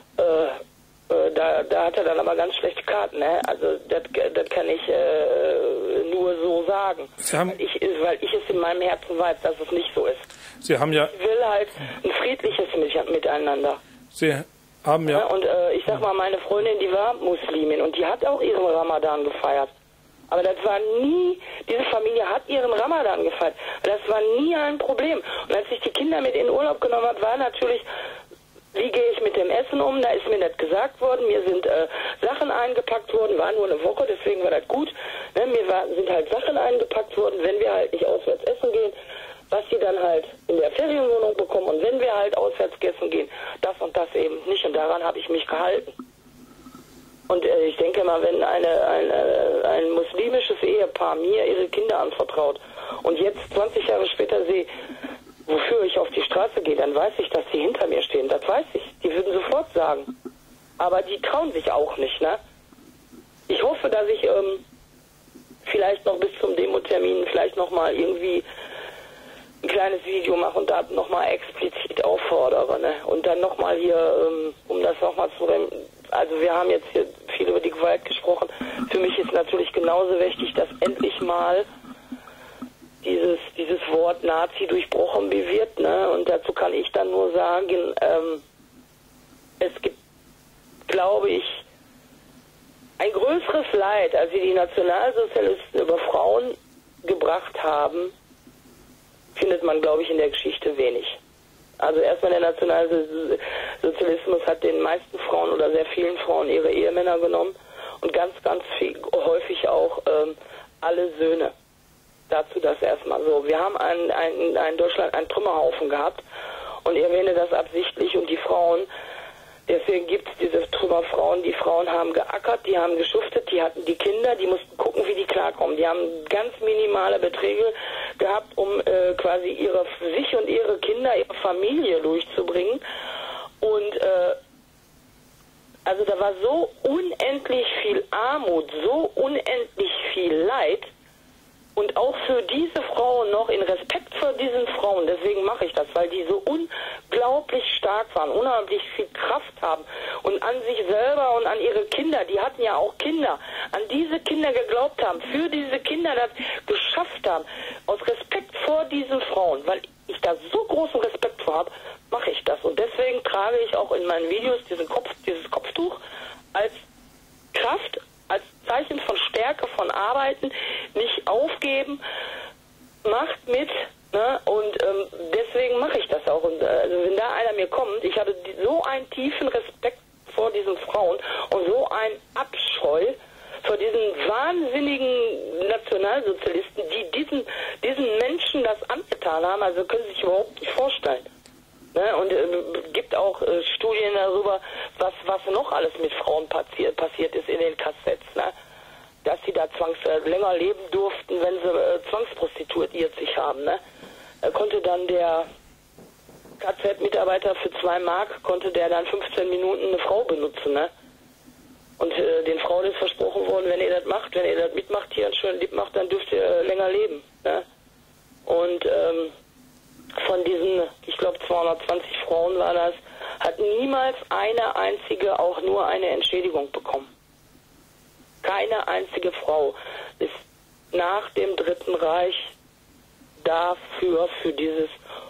da hat er dann aber ganz schlechte Karten. Ne? Also das kann ich nur so sagen. Weil ich es in meinem Herzen weiß, dass es nicht so ist. Sie haben ja... Ich will halt ein friedliches Miteinander. Sie haben ja... Und ich sag mal, meine Freundin, die war Muslimin und die hat auch ihren Ramadan gefeiert. Aber das war nie, diese Familie hat ihren Ramadan gefeiert. Das war nie ein Problem. Und als ich die Kinder mit in den Urlaub genommen habe, war natürlich, wie gehe ich mit dem Essen um? Da ist mir das gesagt worden. Mir sind Sachen eingepackt worden, war nur eine Woche, deswegen war das gut. Ne? Sind halt Sachen eingepackt worden, wenn wir halt nicht auswärts essen gehen, was sie dann halt in der Ferienwohnung bekommen. Und wenn wir halt auswärts essen gehen, das und das eben nicht. Und daran habe ich mich gehalten. Und ich denke mal, wenn ein muslimisches Ehepaar mir ihre Kinder anvertraut und jetzt 20 Jahre später sehe, wofür ich auf die Straße gehe, dann weiß ich, dass sie hinter mir stehen. Das weiß ich. Die würden sofort sagen. Aber die trauen sich auch nicht, ne? Ich hoffe, dass ich vielleicht noch bis zum Demotermin vielleicht nochmal irgendwie ein kleines Video mache und da nochmal explizit auffordere, ne? Und dann nochmal hier, um das nochmal zu... Also wir haben jetzt hier viel über die Gewalt gesprochen. Für mich ist natürlich genauso wichtig, dass endlich mal dieses Wort Nazi durchbrochen wird, ne? Und dazu kann ich dann nur sagen, es gibt, glaube ich, ein größeres Leid, als die Nationalsozialisten über Frauen gebracht haben, findet man, glaube ich, in der Geschichte wenig. Also erstmal der Nationalsozialismus hat den meisten Frauen oder sehr vielen Frauen ihre Ehemänner genommen und ganz, ganz viel, häufig auch alle Söhne. Dazu das erstmal so. Wir haben in Deutschland einen Trümmerhaufen gehabt und ich erwähne das absichtlich und die Frauen, deswegen gibt es diese Trümmerfrauen, die Frauen haben geackert, die haben geschuftet, die hatten die Kinder, die mussten gucken, wie die klarkommen. Die haben ganz minimale Beträge gehabt, um quasi sich und ihre Kinder, ihre Familie durchzubringen. Und also da war so unendlich viel Armut, so unendlich viel Leid. Und auch für diese Frauen noch in Respekt vor diesen Frauen, deswegen mache ich das, weil die so unglaublich stark waren, unheimlich viel Kraft haben und an sich selber und an ihre Kinder, die hatten ja auch Kinder, an diese Kinder geglaubt haben, für diese Kinder das geschafft haben, aus Respekt vor diesen Frauen, weil ich da so großen Respekt vor habe, mache ich das. Und deswegen trage ich auch in meinen Videos dieses Kopftuch als Kraft, als Zeichen von Stärke, von Arbeiten, nicht aufgeben, macht mit, ne? Und deswegen mache ich das auch. Und also wenn da einer mir kommt, ich habe so einen tiefen Respekt vor diesen Frauen und so einen Abscheu vor diesen wahnsinnigen Nationalsozialisten, die diesen Menschen das angetan haben, also können Sie sich überhaupt nicht vorstellen. Ne? Und gibt auch Studien darüber, was noch alles mit Frauen passiert ist in den KZs, ne? Dass sie da länger leben durften, wenn sie zwangsprostituiert sich haben. Ne? Konnte dann der KZ-Mitarbeiter für 2 Mark, konnte der dann 15 Minuten eine Frau benutzen. Ne? Und den Frauen ist versprochen worden, wenn ihr das macht, wenn ihr das mitmacht, hier einen schönen Lieb macht, dann dürft ihr länger leben. Ne? Und von diesen, ich glaube 220 Frauen war das, hat niemals eine einzige auch nur eine Entschädigung bekommen. Keine einzige Frau ist nach dem Dritten Reich dafür, für dieses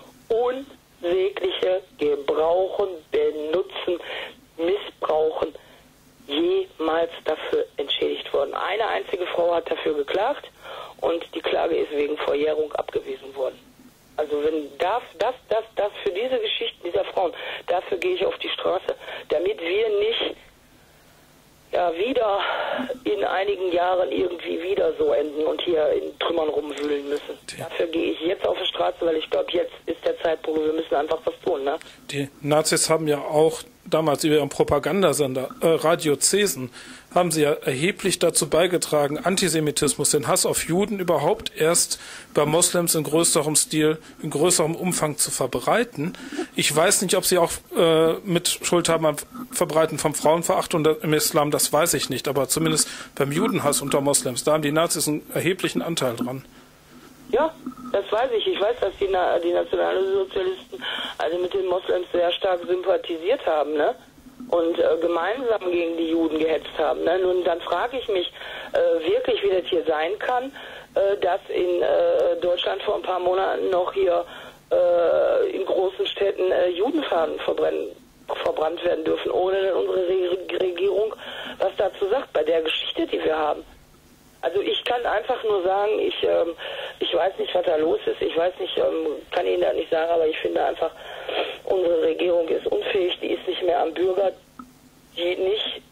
unsägliche Gebrauchen, Benutzen, Missbrauchen jemals dafür entschädigt worden. Eine einzige Frau hat dafür geklagt und die Klage ist wegen Verjährung abgewiesen worden. Also wenn das für diese Geschichten dieser Frauen, dafür gehe ich auf die Straße, damit wir nicht wieder in einigen Jahren irgendwie wieder so enden und hier in Trümmern rumwühlen müssen. Dafür gehe ich jetzt auf die Straße, weil ich glaube, jetzt ist der Zeitpunkt, wir müssen einfach was tun. Ne? Die Nazis haben ja auch damals über ihren Propagandasender Radio Cesen haben sie ja erheblich dazu beigetragen, Antisemitismus, den Hass auf Juden überhaupt erst bei Moslems in größerem Stil, in größerem Umfang zu verbreiten. Ich weiß nicht, ob sie auch mit Schuld haben am Verbreiten von Frauenverachtung im Islam, das weiß ich nicht, aber zumindest beim Judenhass unter Moslems, da haben die Nazis einen erheblichen Anteil dran. Ja, das weiß ich. Ich weiß, dass die Nationalsozialisten also mit den Moslems sehr stark sympathisiert haben, ne? Und gemeinsam gegen die Juden gehetzt haben. Ne? Nun, dann frage ich mich wirklich, wie das hier sein kann, dass in Deutschland vor ein paar Monaten noch hier in großen Städten Judenfahnen verbrannt werden dürfen, ohne dass unsere Regierung was dazu sagt, bei der Geschichte, die wir haben. Also ich kann einfach nur sagen, ich weiß nicht, was da los ist, ich weiß nicht, kann Ihnen das nicht sagen, aber ich finde einfach, unsere Regierung ist unfähig, die ist nicht mehr am Bürger, die nicht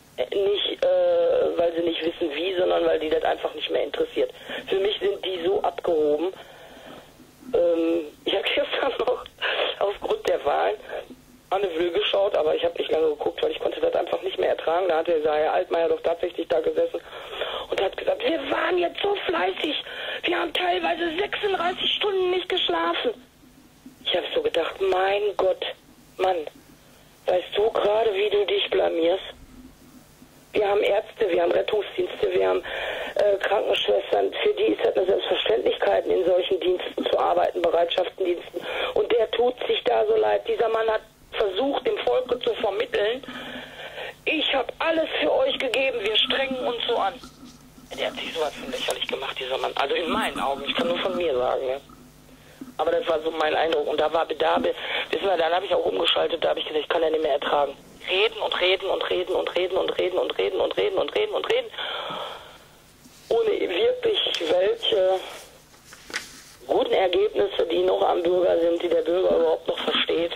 weil sie nicht wissen wie, sondern weil die das einfach nicht mehr interessiert. Für mich sind die so abgehoben. Ich habe gestern noch aufgrund der Wahlen Anne Will geschaut, aber ich habe nicht lange geguckt, weil ich konnte das einfach nicht mehr ertragen. Da hat der Herr Altmaier doch tatsächlich da gesessen und hat gesagt, wir waren jetzt so fleißig, wir haben teilweise 36 Stunden nicht geschlafen. Ich habe so gedacht, mein Gott, Mann, weißt du gerade, wie du dich blamierst? Wir haben Ärzte, wir haben Rettungsdienste, wir haben Krankenschwestern, für die ist das eine Selbstverständlichkeit, in solchen Diensten zu arbeiten, Bereitschaftsdiensten. Und der tut sich da so leid. Dieser Mann hat versucht, dem Volke zu vermitteln, ich habe alles für euch gegeben, wir strengen uns so an. Der hat sich sowas von lächerlich gemacht, dieser Mann. Also in meinen Augen, ich kann nur von mir sagen, ja. Aber das war so mein Eindruck. Und da war Bedarbe, wissen wir, dann habe ich auch umgeschaltet, da habe ich gesagt, ich kann ja nicht mehr ertragen. Reden und reden und reden und reden und reden und reden und reden und reden und reden. Ohne wirklich welche guten Ergebnisse, die noch am Bürger sind, die der Bürger überhaupt noch versteht.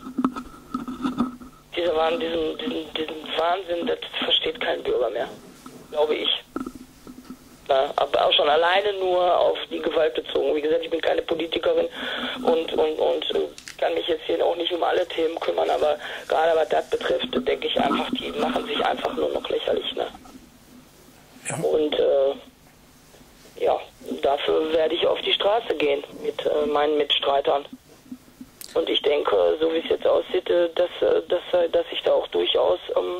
Diesen Wahnsinn, das versteht kein Bürger mehr, glaube ich. Ja, aber auch schon alleine nur auf die Gewalt bezogen. Wie gesagt, ich bin keine Politikerin und kann mich jetzt hier auch nicht um alle Themen kümmern, aber gerade was das betrifft, denke ich einfach, die machen sich einfach nur noch lächerlich. Ne? Ja. Und ja, dafür werde ich auf die Straße gehen mit meinen Mitstreitern. Und ich denke, so wie es jetzt aussieht, dass ich da auch durchaus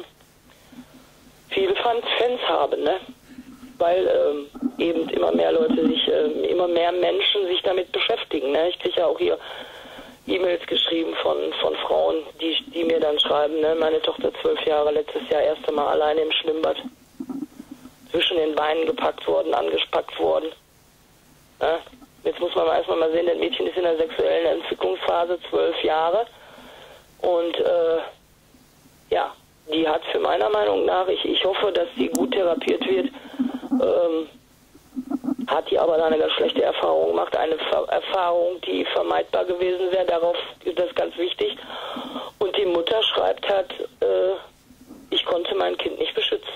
viele Fans habe, ne? Weil eben immer mehr Leute immer mehr Menschen sich damit beschäftigen. Ne? Ich kriege ja auch hier E-Mails geschrieben von Frauen, die mir dann schreiben, ne? Meine Tochter 12 Jahre, letztes Jahr erste Mal alleine im Schwimmbad, zwischen den Beinen gepackt worden, angespackt worden. Ne? Jetzt muss man erstmal mal sehen, das Mädchen ist in der sexuellen Entwicklungsphase, 12 Jahre. Und ja, die hat für meiner Meinung nach, ich hoffe, dass sie gut therapiert wird, hat die aber da eine ganz schlechte Erfahrung gemacht. Eine Erfahrung, die vermeidbar gewesen wäre, darauf ist das ganz wichtig. Und die Mutter schreibt halt, ich konnte mein Kind nicht beschützen.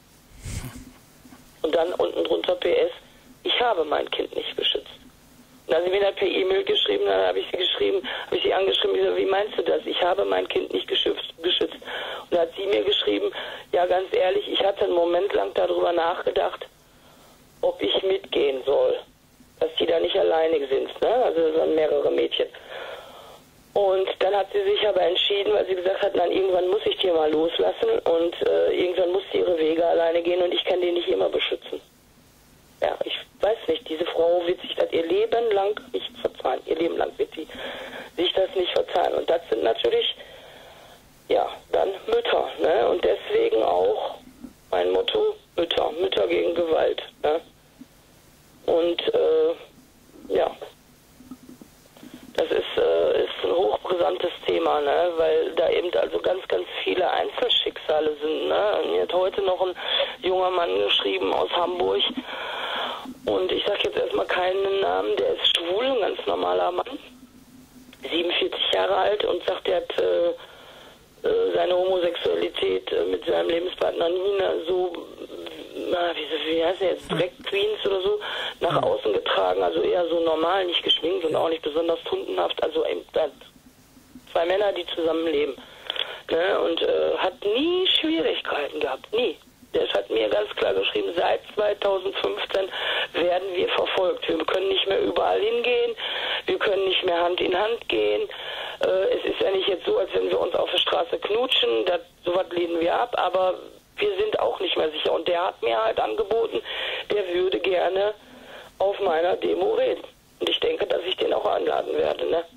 Und dann unten drunter PS, ich habe mein Kind nicht beschützt. Und dann hat sie mir das per E-Mail geschrieben, dann habe ich sie angeschrieben, wie meinst du das? Ich habe mein Kind nicht geschützt. Und dann hat sie mir geschrieben, ja ganz ehrlich, ich hatte einen Moment lang darüber nachgedacht, ob ich mitgehen soll. Dass die da nicht alleine sind, ne? Also es waren mehrere Mädchen. Und dann hat sie sich aber entschieden, weil sie gesagt hat, nein, irgendwann muss ich die mal loslassen und irgendwann muss sie ihre Wege alleine gehen und ich kann die nicht immer beschützen. Ja, ich weiß nicht, diese Frau wird sich das ihr Leben lang nicht verzeihen. Ihr Leben lang wird sie sich das nicht verzeihen. Und das sind natürlich, ja, dann Mütter, ne? Und deswegen auch mein Motto, Mütter gegen Gewalt, ne? Und, ja, das ist ein hochbrisantes Thema, ne? Weil da eben also ganz, ganz viele Einzelschicksale sind, ne? Mir hat heute noch ein junger Mann geschrieben aus Hamburg und ich sage jetzt erstmal keinen Namen, der ist schwul, ein ganz normaler Mann, 47 Jahre alt und sagt, er hat seine Homosexualität mit seinem Lebenspartner Nina so, wie heißt er jetzt, Drag Queens oder so, nach außen getragen, also eher so normal, nicht geschminkt und auch nicht besonders tundenhaft, also eben zwei Männer, die zusammenleben, ne, und hat nie Schwierigkeiten gehabt, nie. Der hat mir ganz klar geschrieben, seit 2015 werden wir verfolgt. Wir können nicht mehr überall hingehen, wir können nicht mehr Hand in Hand gehen. Es ist ja nicht jetzt so, als wenn wir uns auf der Straße knutschen, sowas lehnen wir ab, aber wir sind auch nicht mehr sicher. Und der hat mir halt angeboten, der würde gerne auf meiner Demo reden. Und ich denke, dass ich den auch einladen werde, ne?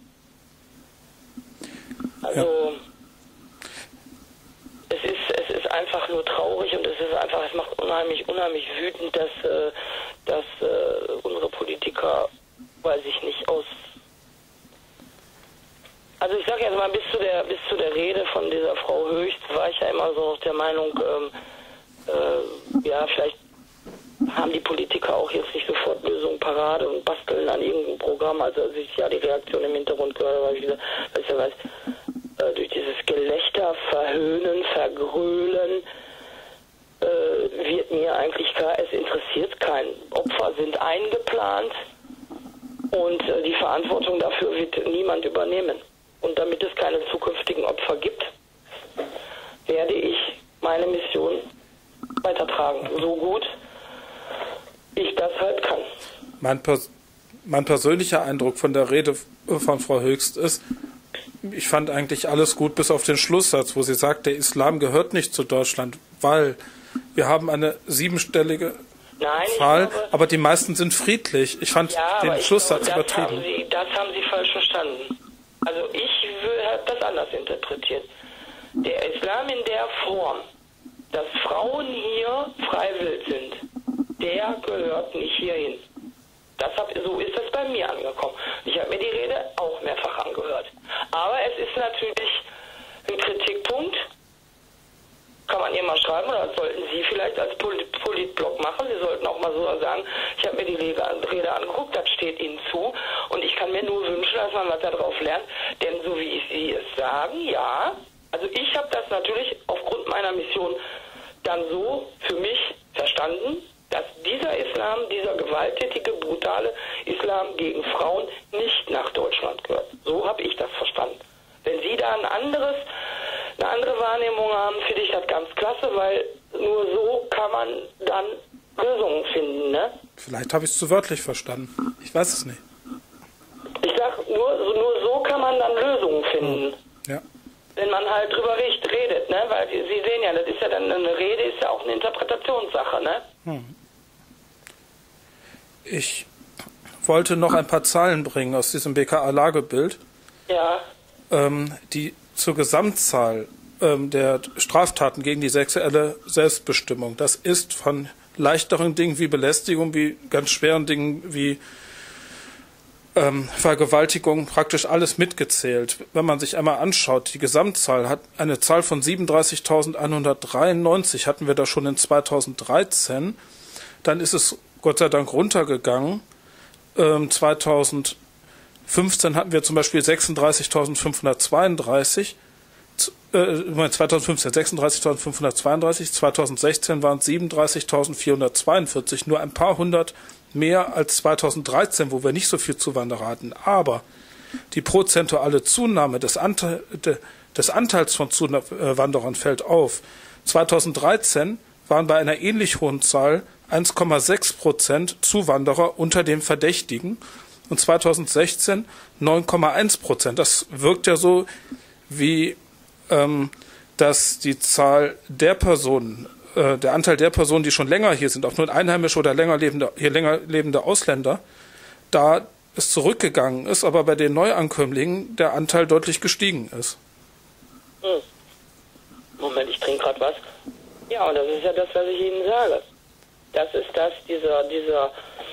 Also... Ja. Es ist einfach nur traurig und es macht unheimlich wütend, dass unsere Politiker, weiß ich nicht, also ich sage jetzt mal, bis zu der Rede von dieser Frau Höchst war ich ja immer so der Meinung, ja, vielleicht haben die Politiker auch jetzt nicht sofort Lösungen Parade und basteln an irgendeinem Programm, also als ich ja die Reaktion im Hintergrund gehört habe, ich gesagt, durch dieses Gelächter, Verhöhnen, Vergrölen wird mir eigentlich klar, es interessiert keinen. Opfer sind eingeplant und die Verantwortung dafür wird niemand übernehmen. und damit es keine zukünftigen Opfer gibt, werde ich meine Mission weitertragen, so gut ich das halt kann. Mein persönlicher Eindruck von der Rede von Frau Höchst ist, ich fand eigentlich alles gut, bis auf den Schlusssatz, wo sie sagt, der Islam gehört nicht zu Deutschland, weil wir haben eine 7-stellige Zahl, aber die meisten sind friedlich. Ich fand den Schlusssatz übertrieben. Das haben Sie falsch verstanden. Also ich habe das anders interpretiert. Der Islam in der Form, dass Frauen hier freiwillig sind, der gehört nicht hierhin. So ist das bei mir angekommen. Ich habe mir die Rede auch mehrfach angehört. Aber es ist natürlich ein Kritikpunkt, kann man ihr mal schreiben, oder sollten Sie vielleicht als Politblog machen. Sie sollten auch mal so sagen, ich habe mir die Rede angeguckt, das steht Ihnen zu und ich kann mir nur wünschen, dass man was darauf lernt, denn so wie Sie es sagen, ja, also ich habe das natürlich aufgrund meiner Mission dann so für mich verstanden, dass dieser Islam, dieser gewalttätige, brutale Islam gegen Frauen nicht nach Deutschland gehört. So habe ich das verstanden. Wenn Sie da eine andere Wahrnehmung haben, finde ich das ganz klasse, weil nur so kann man dann Lösungen finden, ne? Vielleicht habe ich es zu wörtlich verstanden. Ich weiß es nicht. Ich sage, nur so kann man dann Lösungen finden. Ja. Wenn man halt drüber redet, ne? Weil Sie sehen ja, das ist ja dann eine Rede, ist ja auch eine Interpretationssache, ne? Ich wollte noch ein paar Zahlen bringen aus diesem BKA-Lagebild, die zur Gesamtzahl der Straftaten gegen die sexuelle Selbstbestimmung. Das ist von leichteren Dingen wie Belästigung, wie ganz schweren Dingen wie Vergewaltigung praktisch alles mitgezählt. Wenn man sich einmal anschaut, die Gesamtzahl hat eine Zahl von 37.193, hatten wir da schon in 2013. Dann ist es Gott sei Dank runtergegangen. 2015 hatten wir zum Beispiel 36.532. 2015 36.532, 2016 waren es 37.442, nur ein paar hundert mehr als 2013, wo wir nicht so viel Zuwanderer hatten. Aber die prozentuale Zunahme des Anteils von Zuwanderern fällt auf. 2013 waren bei einer ähnlich hohen Zahl 1,6% Zuwanderer unter dem Verdächtigen und 2016 9,1%. Das wirkt ja so, wie dass die Zahl der Personen, der Anteil der Personen, die schon länger hier sind, ob nun Einheimische oder länger lebende Ausländer, da es zurückgegangen ist, aber bei den Neuankömmlingen der Anteil deutlich gestiegen ist. Moment, ich trinke gerade was. Ja, und das ist ja das, was ich Ihnen sage. Das ist dieser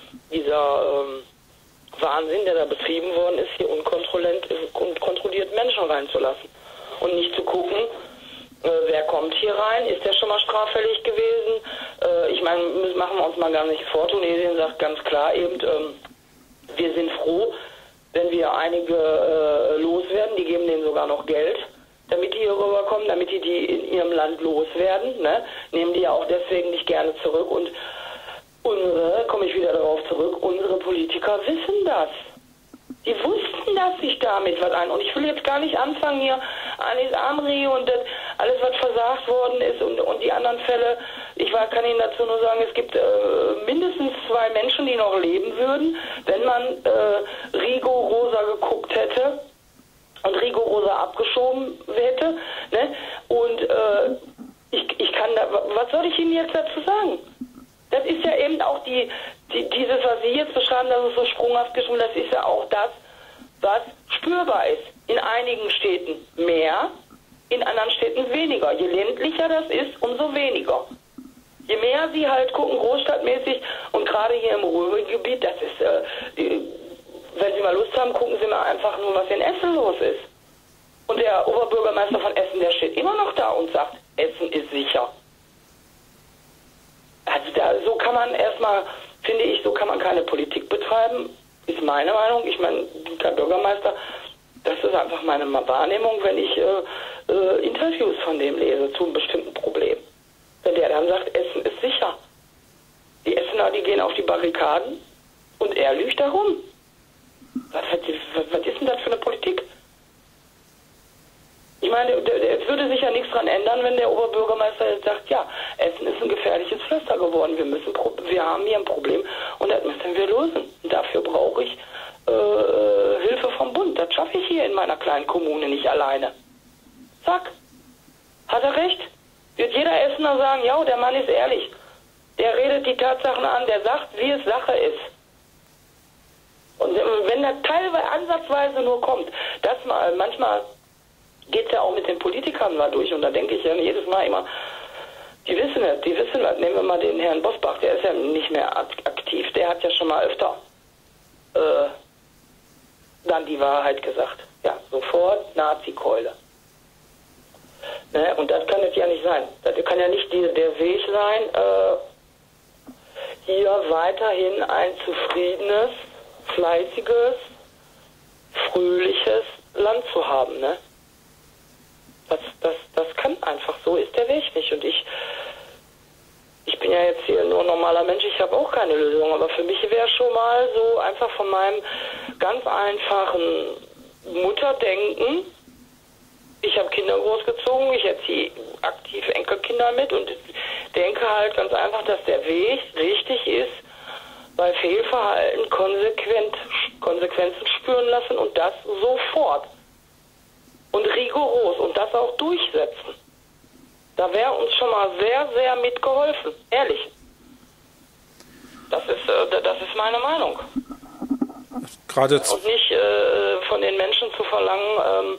Wahnsinn, der da betrieben worden ist, hier unkontrolliert Menschen reinzulassen. Und nicht zu gucken, wer kommt hier rein, ist der schon mal straffällig gewesen? Ich meine, machen wir uns mal gar nicht vor. Tunesien sagt ganz klar eben, wir sind froh, wenn wir einige loswerden, die geben denen sogar noch Geld, damit die hier rüberkommen, damit die in ihrem Land loswerden, ne? Nehmen die ja auch deswegen nicht gerne zurück. Und komme ich wieder darauf zurück, unsere Politiker wissen das. Die wussten, dass sich damit was ein. Und ich will jetzt gar nicht anfangen hier, Anis Amri und das, alles, was versagt worden ist und die anderen Fälle. Ich kann Ihnen dazu nur sagen, es gibt mindestens 2 Menschen, die noch leben würden, wenn man rigoroser geguckt hätte und rigoroser abgeschoben hätte. Ne? Und ich kann da, was soll ich Ihnen jetzt dazu sagen? Das ist ja eben auch dieses, was Sie jetzt beschreiben, dass es so sprunghaft geschrieben, das ist ja auch das, was spürbar ist. In einigen Städten mehr, in anderen Städten weniger. Je ländlicher das ist, umso weniger. Je mehr Sie halt gucken, großstadtmäßig, und gerade hier im Ruhrgebiet, das ist, wenn Sie mal Lust haben, gucken Sie mal einfach nur, was in Essen los ist. Und der Oberbürgermeister von Essen, der steht immer noch da und sagt, Essen ist sicher. Also so kann man erstmal, finde ich, so kann man keine Politik betreiben, ist meine Meinung. Ich meine, kein Bürgermeister, das ist einfach meine Wahrnehmung, wenn ich Interviews von dem lese zu einem bestimmten Problem. Wenn der dann sagt, Essen ist sicher. Die Essener, die gehen auf die Barrikaden und er lügt darum. Was ist denn das für eine Politik? meine, es würde sich ja nichts dran ändern, wenn der Oberbürgermeister jetzt sagt, ja, Essen ist ein gefährliches Pflaster geworden, wir haben hier ein Problem und das müssen wir lösen. Und dafür brauche ich Hilfe vom Bund. Das schaffe ich hier in meiner kleinen Kommune nicht alleine. Zack. Hat er recht? Wird jeder Essener sagen, ja, der Mann ist ehrlich. Der redet die Tatsachen an, der sagt, wie es Sache ist. Und wenn das teilweise ansatzweise nur kommt, das mal, manchmal geht es ja auch mit den Politikern mal durch und da denke ich ja jedes Mal immer, die wissen das. Nehmen wir mal den Herrn Bosbach, der ist ja nicht mehr aktiv, der hat ja schon mal öfter dann die Wahrheit gesagt. Ja, sofort Nazi-Keule. Ne? Und das kann es ja nicht sein. Das kann ja nicht der Weg sein, hier weiterhin ein zufriedenes, fleißiges, fröhliches Land zu haben. Ne? Das kann einfach, so ist der Weg nicht. Und ich bin ja jetzt hier nur ein normaler Mensch, ich habe auch keine Lösung, aber für mich wäre schon mal so einfach von meinem ganz einfachen Mutterdenken, ich habe Kinder großgezogen, ich erziehe aktiv Enkelkinder mit und denke halt ganz einfach, dass der Weg richtig ist, bei Fehlverhalten Konsequenzen spüren lassen und das sofort und rigoros und das auch durchsetzen. Da wäre uns schon mal sehr, sehr mitgeholfen. Ehrlich. Das ist meine Meinung. Gerade und nicht von den Menschen zu verlangen,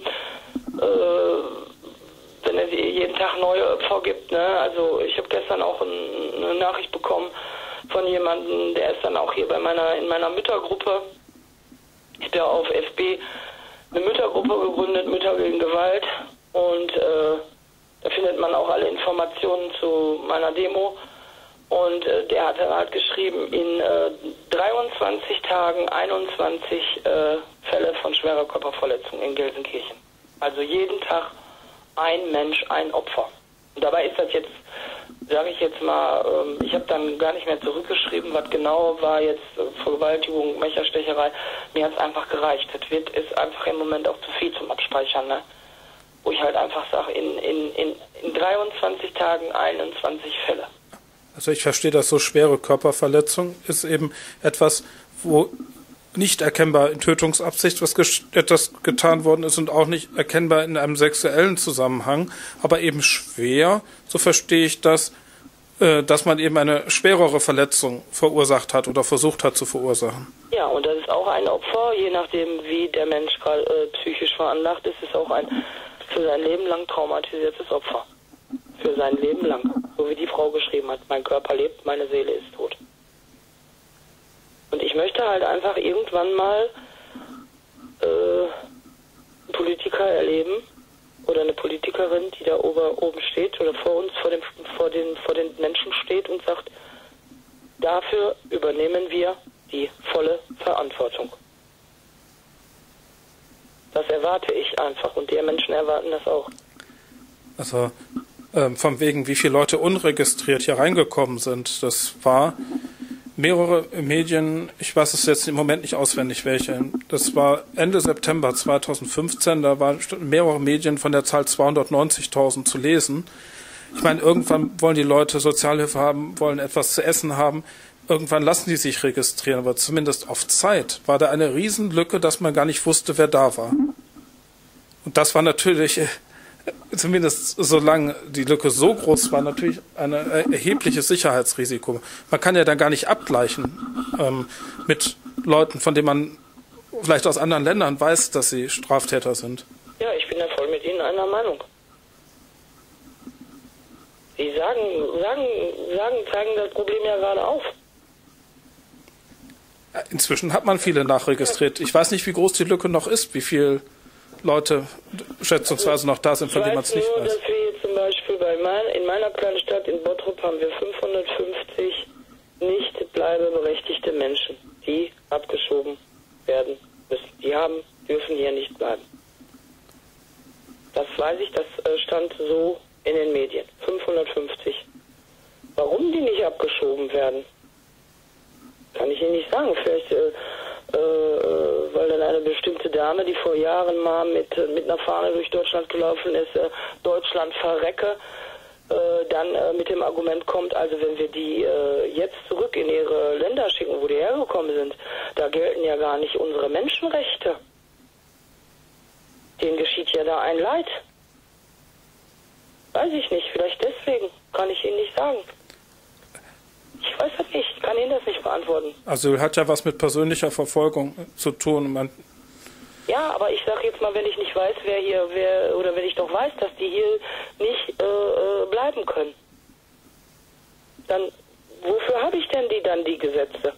wenn es jeden Tag neue Opfer gibt. Ne? Also ich habe gestern auch eine Nachricht bekommen von jemandem, der ist dann auch hier in meiner Müttergruppe. Ich habe ja auf FB eine Müttergruppe gegründet, Mütter gegen Gewalt. Und da findet man auch alle Informationen zu meiner Demo. Und der hat dann halt geschrieben, in 23 Tagen 21 Fälle von schwerer Körperverletzung in Gelsenkirchen. Also jeden Tag ein Mensch, ein Opfer. Und dabei ist das jetzt, sage ich jetzt mal, ich habe dann gar nicht mehr zurückgeschrieben, was genau war jetzt Vergewaltigung, Messerstecherei. Mir hat es einfach gereicht. Das ist einfach im Moment auch zu viel zum Abspeichern, ne? Wo ich halt einfach sage, in 23 Tagen 21 Fälle. Also ich verstehe das so, schwere Körperverletzung ist eben etwas, wo nicht erkennbar in Tötungsabsicht etwas getan worden ist und auch nicht erkennbar in einem sexuellen Zusammenhang, aber eben schwer, so verstehe ich das, dass man eben eine schwerere Verletzung verursacht hat oder versucht hat zu verursachen. Ja, und das ist auch ein Opfer, je nachdem wie der Mensch gerade psychisch veranlagt ist, ist auch ein für sein Leben lang traumatisiertes Opfer. Für sein Leben lang. So wie die Frau geschrieben hat, mein Körper lebt, meine Seele ist tot. Und ich möchte halt einfach irgendwann mal einen Politiker erleben oder eine Politikerin, die da oben steht oder vor uns, vor den Menschen steht und sagt, dafür übernehmen wir die volle Verantwortung. Das erwarte ich einfach und die Menschen erwarten das auch. Also von wegen, wie viele Leute unregistriert hier reingekommen sind, das war mehrere Medien, ich weiß es jetzt im Moment nicht auswendig welche, das war Ende September 2015, da waren mehrere Medien von der Zahl 290.000 zu lesen. Ich meine, irgendwann wollen die Leute Sozialhilfe haben, wollen etwas zu essen haben, irgendwann lassen die sich registrieren, aber zumindest auf Zeit war da eine Riesenlücke, dass man gar nicht wusste, wer da war. Und das war natürlich, zumindest solange die Lücke so groß war, natürlich ein erhebliches Sicherheitsrisiko. Man kann ja dann gar nicht abgleichen mit Leuten, von denen man vielleicht aus anderen Ländern weiß, dass sie Straftäter sind. Ja, ich bin da voll mit Ihnen einer Meinung. Sie zeigen das Problem ja gerade auf. Inzwischen hat man viele nachregistriert. Ich weiß nicht, wie groß die Lücke noch ist, wie viele Leute schätzungsweise noch da sind, von denen man es nicht weiß. Dass wir jetzt zum Beispiel in meiner kleinen Stadt in Bottrop haben wir 550 nicht bleibeberechtigte Menschen, die abgeschoben werden müssen. Die dürfen hier nicht bleiben. Das weiß ich, das stand so in den Medien. 550. Warum die nicht abgeschoben werden, kann ich Ihnen nicht sagen. Vielleicht weil dann eine bestimmte Dame, die vor Jahren mal mit einer Fahne durch Deutschland gelaufen ist, Deutschland verrecke, dann mit dem Argument kommt, also wenn wir die jetzt zurück in ihre Länder schicken, wo die hergekommen sind, da gelten ja gar nicht unsere Menschenrechte. Denen geschieht ja da ein Leid. Weiß ich nicht, vielleicht deswegen, kann ich Ihnen nicht sagen. Ich weiß das nicht, ich kann Ihnen das nicht beantworten. Also hat ja was mit persönlicher Verfolgung zu tun. Ja, aber ich sage jetzt mal, wenn ich nicht weiß, oder wenn ich doch weiß, dass die hier nicht bleiben können, dann wofür habe ich denn die Gesetze?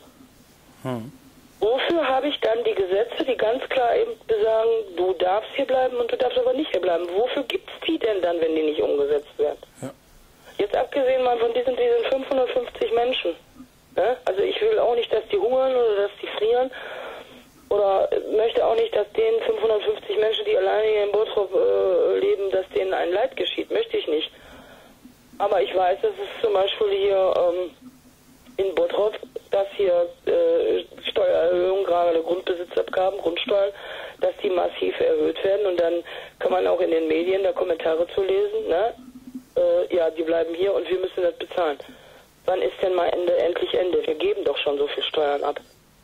Wofür habe ich dann die Gesetze, die ganz klar eben sagen, du darfst hier bleiben und du darfst aber nicht hier bleiben? Wofür gibt es die denn dann, wenn die nicht umgesetzt werden? Ja. Jetzt abgesehen mal von diesen 550 Menschen. Ne? Also ich will auch nicht, dass die hungern oder dass die frieren. Oder möchte auch nicht, dass denen 550 Menschen, die alleine hier in Bottrop leben, dass denen ein Leid geschieht. Möchte ich nicht. Aber ich weiß, dass es zum Beispiel hier in Bottrop, dass hier Steuererhöhungen, gerade Grundbesitzabgaben, Grundsteuern, dass die massiv erhöht werden. Und dann kann man auch in den Medien da Kommentare zu lesen, ne? Ja, die bleiben hier und wir müssen das bezahlen. Wann ist denn mal endlich Ende? Wir geben doch schon so viel Steuern ab.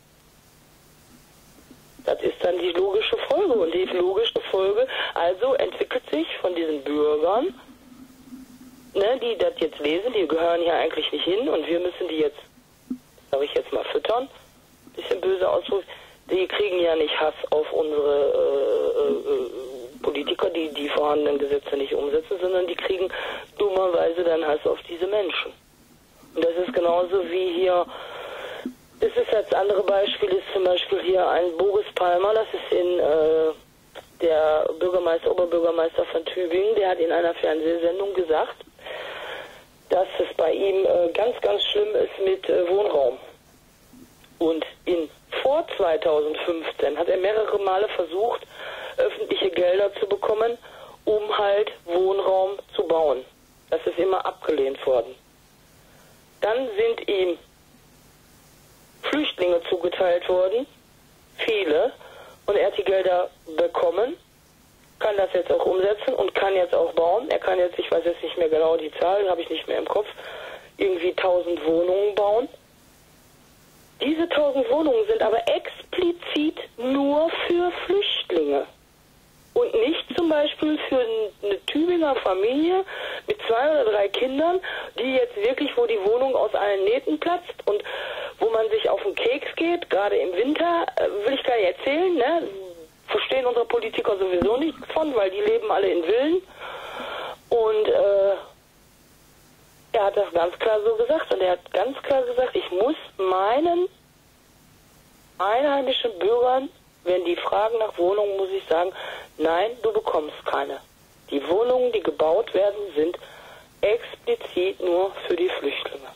Das ist dann die logische Folge. Und die logische Folge also entwickelt sich von diesen Bürgern, ne, die das jetzt lesen, die gehören hier eigentlich nicht hin und wir müssen die jetzt, sage ich jetzt mal, füttern. Bisschen böse Ausdruck. Die kriegen ja nicht Hass auf unsere Politiker, die die vorhandenen Gesetze nicht umsetzen, sondern die kriegen dummerweise dann Hass auf diese Menschen. Und das ist genauso wie hier, das ist das andere Beispiel, ist zum Beispiel hier ein Boris Palmer, das ist der Oberbürgermeister von Tübingen, der hat in einer Fernsehsendung gesagt, dass es bei ihm ganz, ganz schlimm ist mit Wohnraum. Und vor 2015 hat er mehrere Male versucht, öffentliche Gelder zu bekommen, um halt Wohnraum zu bauen. Das ist immer abgelehnt worden. Dann sind ihm Flüchtlinge zugeteilt worden, viele, und er hat die Gelder bekommen, kann das jetzt auch umsetzen und kann jetzt auch bauen. Er kann jetzt, ich weiß jetzt nicht mehr genau die Zahl, habe ich nicht mehr im Kopf, irgendwie 1000 Wohnungen bauen. Diese 1000 Wohnungen sind aber explizit nur für Flüchtlinge. Und nicht zum Beispiel für eine Tübinger Familie mit 2 oder 3 Kindern, die jetzt wirklich, wo die Wohnung aus allen Nähten platzt und wo man sich auf den Keks geht, gerade im Winter, will ich gar nicht erzählen, ne? Verstehen unsere Politiker sowieso nichts von, weil die leben alle in Villen. Und er hat das ganz klar so gesagt. Und er hat ganz klar gesagt, ich muss meinen einheimischen Bürgern, wenn die fragen nach Wohnungen, muss ich sagen, nein, du bekommst keine. Die Wohnungen, die gebaut werden, sind explizit nur für die Flüchtlinge.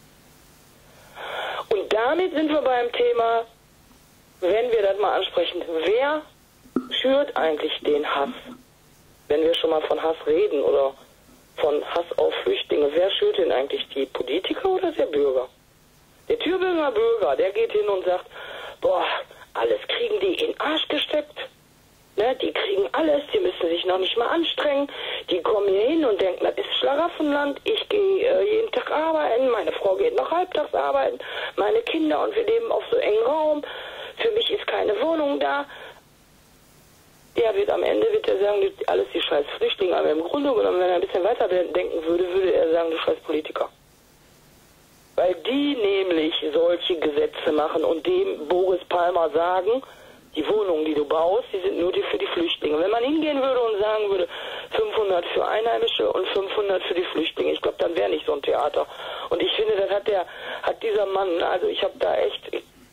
Und damit sind wir beim Thema, wenn wir das mal ansprechen, wer schürt eigentlich den Hass? Wenn wir schon mal von Hass reden oder von Hass auf Flüchtlinge, wer schürt denn eigentlich, die Politiker oder der Bürger? Der Tübinger Bürger, der geht hin und sagt, boah, alles kriegen die in den Arsch gesteckt. Ne, die kriegen alles, die müssen sich noch nicht mal anstrengen. Die kommen hier hin und denken, das ist Schlaraffenland. Ich gehe jeden Tag arbeiten, meine Frau geht noch halbtags arbeiten, meine Kinder und wir leben auf so engem Raum. Für mich ist keine Wohnung da. Der wird am Ende, wird er sagen, alles die scheiß Flüchtlinge. Aber im Grunde genommen, wenn er ein bisschen weiter denken würde, würde er sagen, du scheiß Politiker. Weil die nämlich solche Gesetze machen und dem Boris Palmer sagen, die Wohnungen, die du baust, die sind nur für die Flüchtlinge. Wenn man hingehen würde und sagen würde, 500 für Einheimische und 500 für die Flüchtlinge, ich glaube, dann wäre nicht so ein Theater. Und ich finde, das hat dieser Mann, also ich habe da echt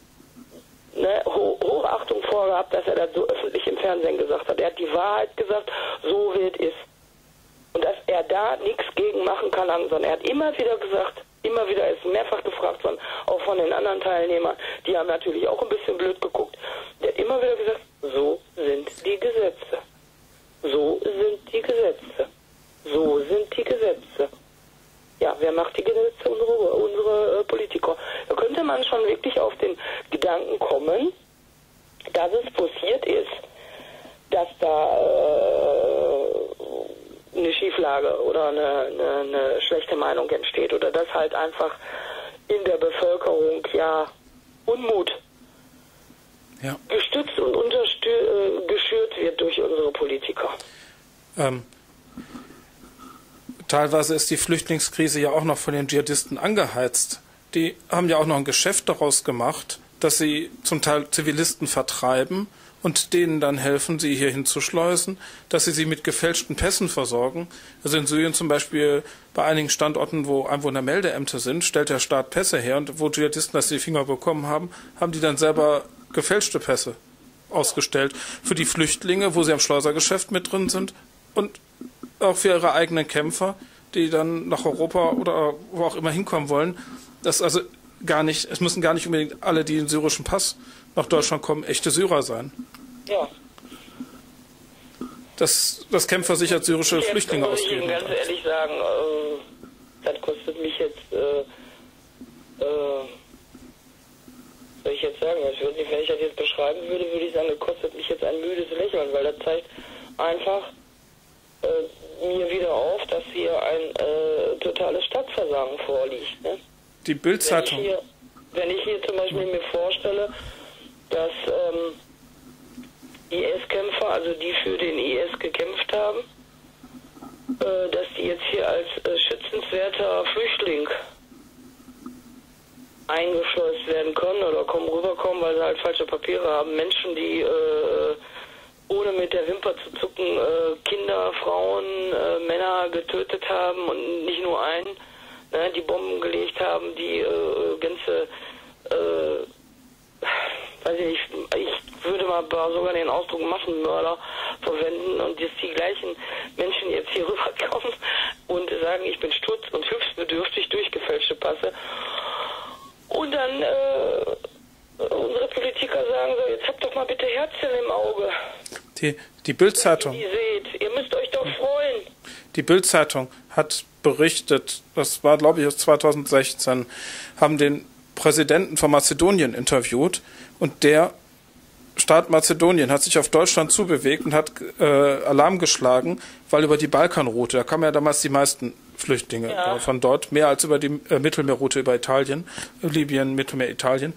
Hochachtung vorgehabt, dass er das so öffentlich im Fernsehen gesagt hat. Er hat die Wahrheit gesagt, so wie es ist. Und dass er da nichts gegen machen kann, sondern er hat immer wieder gesagt, immer wieder ist mehrfach gefragt worden, auch von den anderen Teilnehmern, die haben natürlich auch ein bisschen blöd geguckt. Der hat immer wieder gesagt, so sind die Gesetze. So sind die Gesetze. So sind die Gesetze. Ja, wer macht die Gesetze? Unsere Politiker. Da könnte man schon wirklich auf den Gedanken kommen, dass es wohl Schieflage oder eine schlechte Meinung entsteht oder dass halt einfach in der Bevölkerung Unmut gestützt und geschürt wird durch unsere Politiker. Teilweise ist die Flüchtlingskrise ja auch noch von den Dschihadisten angeheizt. Die haben ja auch noch ein Geschäft daraus gemacht, dass sie zum Teil Zivilisten vertreiben und denen dann helfen, sie hier hinzuschleusen, dass sie mit gefälschten Pässen versorgen. Also in Syrien zum Beispiel bei einigen Standorten, wo Einwohnermeldeämter sind, stellt der Staat Pässe her und wo Dschihadisten das die Finger bekommen haben, haben die dann selber gefälschte Pässe ausgestellt für die Flüchtlinge, wo sie am Schleusergeschäft mit drin sind und auch für ihre eigenen Kämpfer, die dann nach Europa oder wo auch immer hinkommen wollen. Das also es müssen gar nicht unbedingt alle, die einen syrischen Pass nach Deutschland kommen, echte Syrer sein. Ja. Das kämpfersichert syrische Flüchtlinge ausgeben. Ich muss Ihnen ganz ehrlich sagen, das kostet mich jetzt, soll ich jetzt sagen, wenn ich das jetzt beschreiben würde, würde ich sagen, das kostet mich jetzt ein müdes Lächeln, weil das zeigt einfach mir wieder auf, dass hier ein totales Stadtversagen vorliegt. Ne? Die Bild-Zeitung. Wenn ich hier zum Beispiel mir vorstelle, dass IS-Kämpfer, also die für den IS gekämpft haben, dass die jetzt hier als schützenswerter Flüchtling eingeschleust werden können oder rüberkommen, weil sie halt falsche Papiere haben. Menschen, die ohne mit der Wimper zu zucken Kinder, Frauen, Männer getötet haben und nicht nur einen, ne, die Bomben gelegt haben, die ganze, weiß ich nicht, ich würde mal sogar den Ausdruck Massenmörder verwenden und dass die gleichen Menschen jetzt hier rüberkommen und sagen, ich bin stutz- und hilfsbedürftig durch gefälschte Pässe und dann unsere Politiker sagen so, jetzt habt doch mal bitte Herzchen im Auge. Die Bild-Zeitung. Ihr seht, ihr müsst euch doch freuen. Die Bild-Zeitung hat berichtet, das war glaube ich 2016, haben den Präsidenten von Mazedonien interviewt und der Staat Mazedonien hat sich auf Deutschland zubewegt und hat Alarm geschlagen, weil über die Balkanroute, da kamen ja damals die meisten Flüchtlinge von dort, mehr als über die Mittelmeerroute über Italien, Libyen, Mittelmeer, Italien.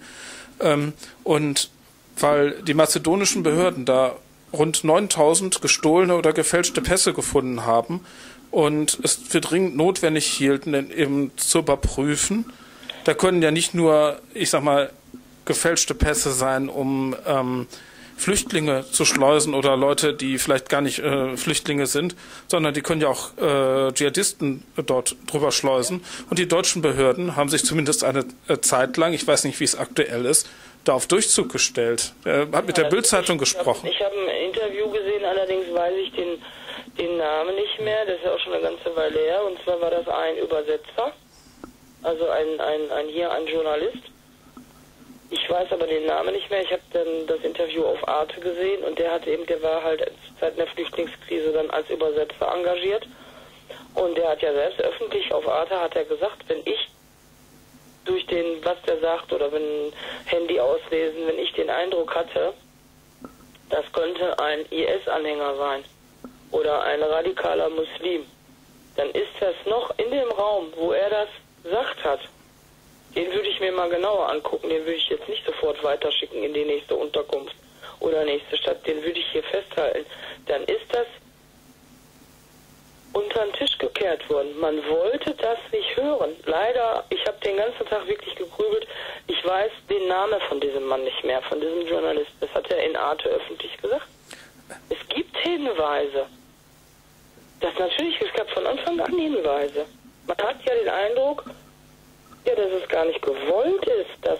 Und weil die mazedonischen Behörden da rund 9000 gestohlene oder gefälschte Pässe gefunden haben und es für dringend notwendig hielten, denn eben zu überprüfen. Da können ja nicht nur, ich sag mal, gefälschte Pässe sein, um Flüchtlinge zu schleusen oder Leute, die vielleicht gar nicht Flüchtlinge sind, sondern die können ja auch Dschihadisten dort drüber schleusen. Und die deutschen Behörden haben sich zumindest eine Zeit lang, ich weiß nicht, wie es aktuell ist, da auf Durchzug gestellt. Er hat mit der Bild-Zeitung gesprochen. Ich habe ein Interview gesehen, allerdings weiß ich den Namen nicht mehr, das ist ja auch schon eine ganze Weile her, und zwar war das ein Übersetzer, also ein Journalist. Ich weiß aber den Namen nicht mehr. Ich habe dann das Interview auf Arte gesehen und der war halt zur Zeit der Flüchtlingskrise dann als Übersetzer engagiert. Und der hat ja selbst öffentlich auf Arte hat er gesagt, wenn ich durch was der sagt oder wenn Handy auslesen, wenn ich den Eindruck hatte, das könnte ein IS-Anhänger sein oder ein radikaler Muslim, dann ist das noch in dem Raum, wo er das gesagt hat. Den würde ich mir mal genauer angucken, den würde ich jetzt nicht sofort weiterschicken in die nächste Unterkunft oder nächste Stadt, den würde ich hier festhalten. Dann ist das unter den Tisch gekehrt worden. Man wollte das nicht hören. Leider, ich habe den ganzen Tag wirklich gegrübelt. Ich weiß den Namen von diesem Mann nicht mehr, von diesem Journalist. Das hat er in Arte öffentlich gesagt. Es gibt Hinweise. Es gab von Anfang an Hinweise. Man hat ja den Eindruck, dass es gar nicht gewollt ist, dass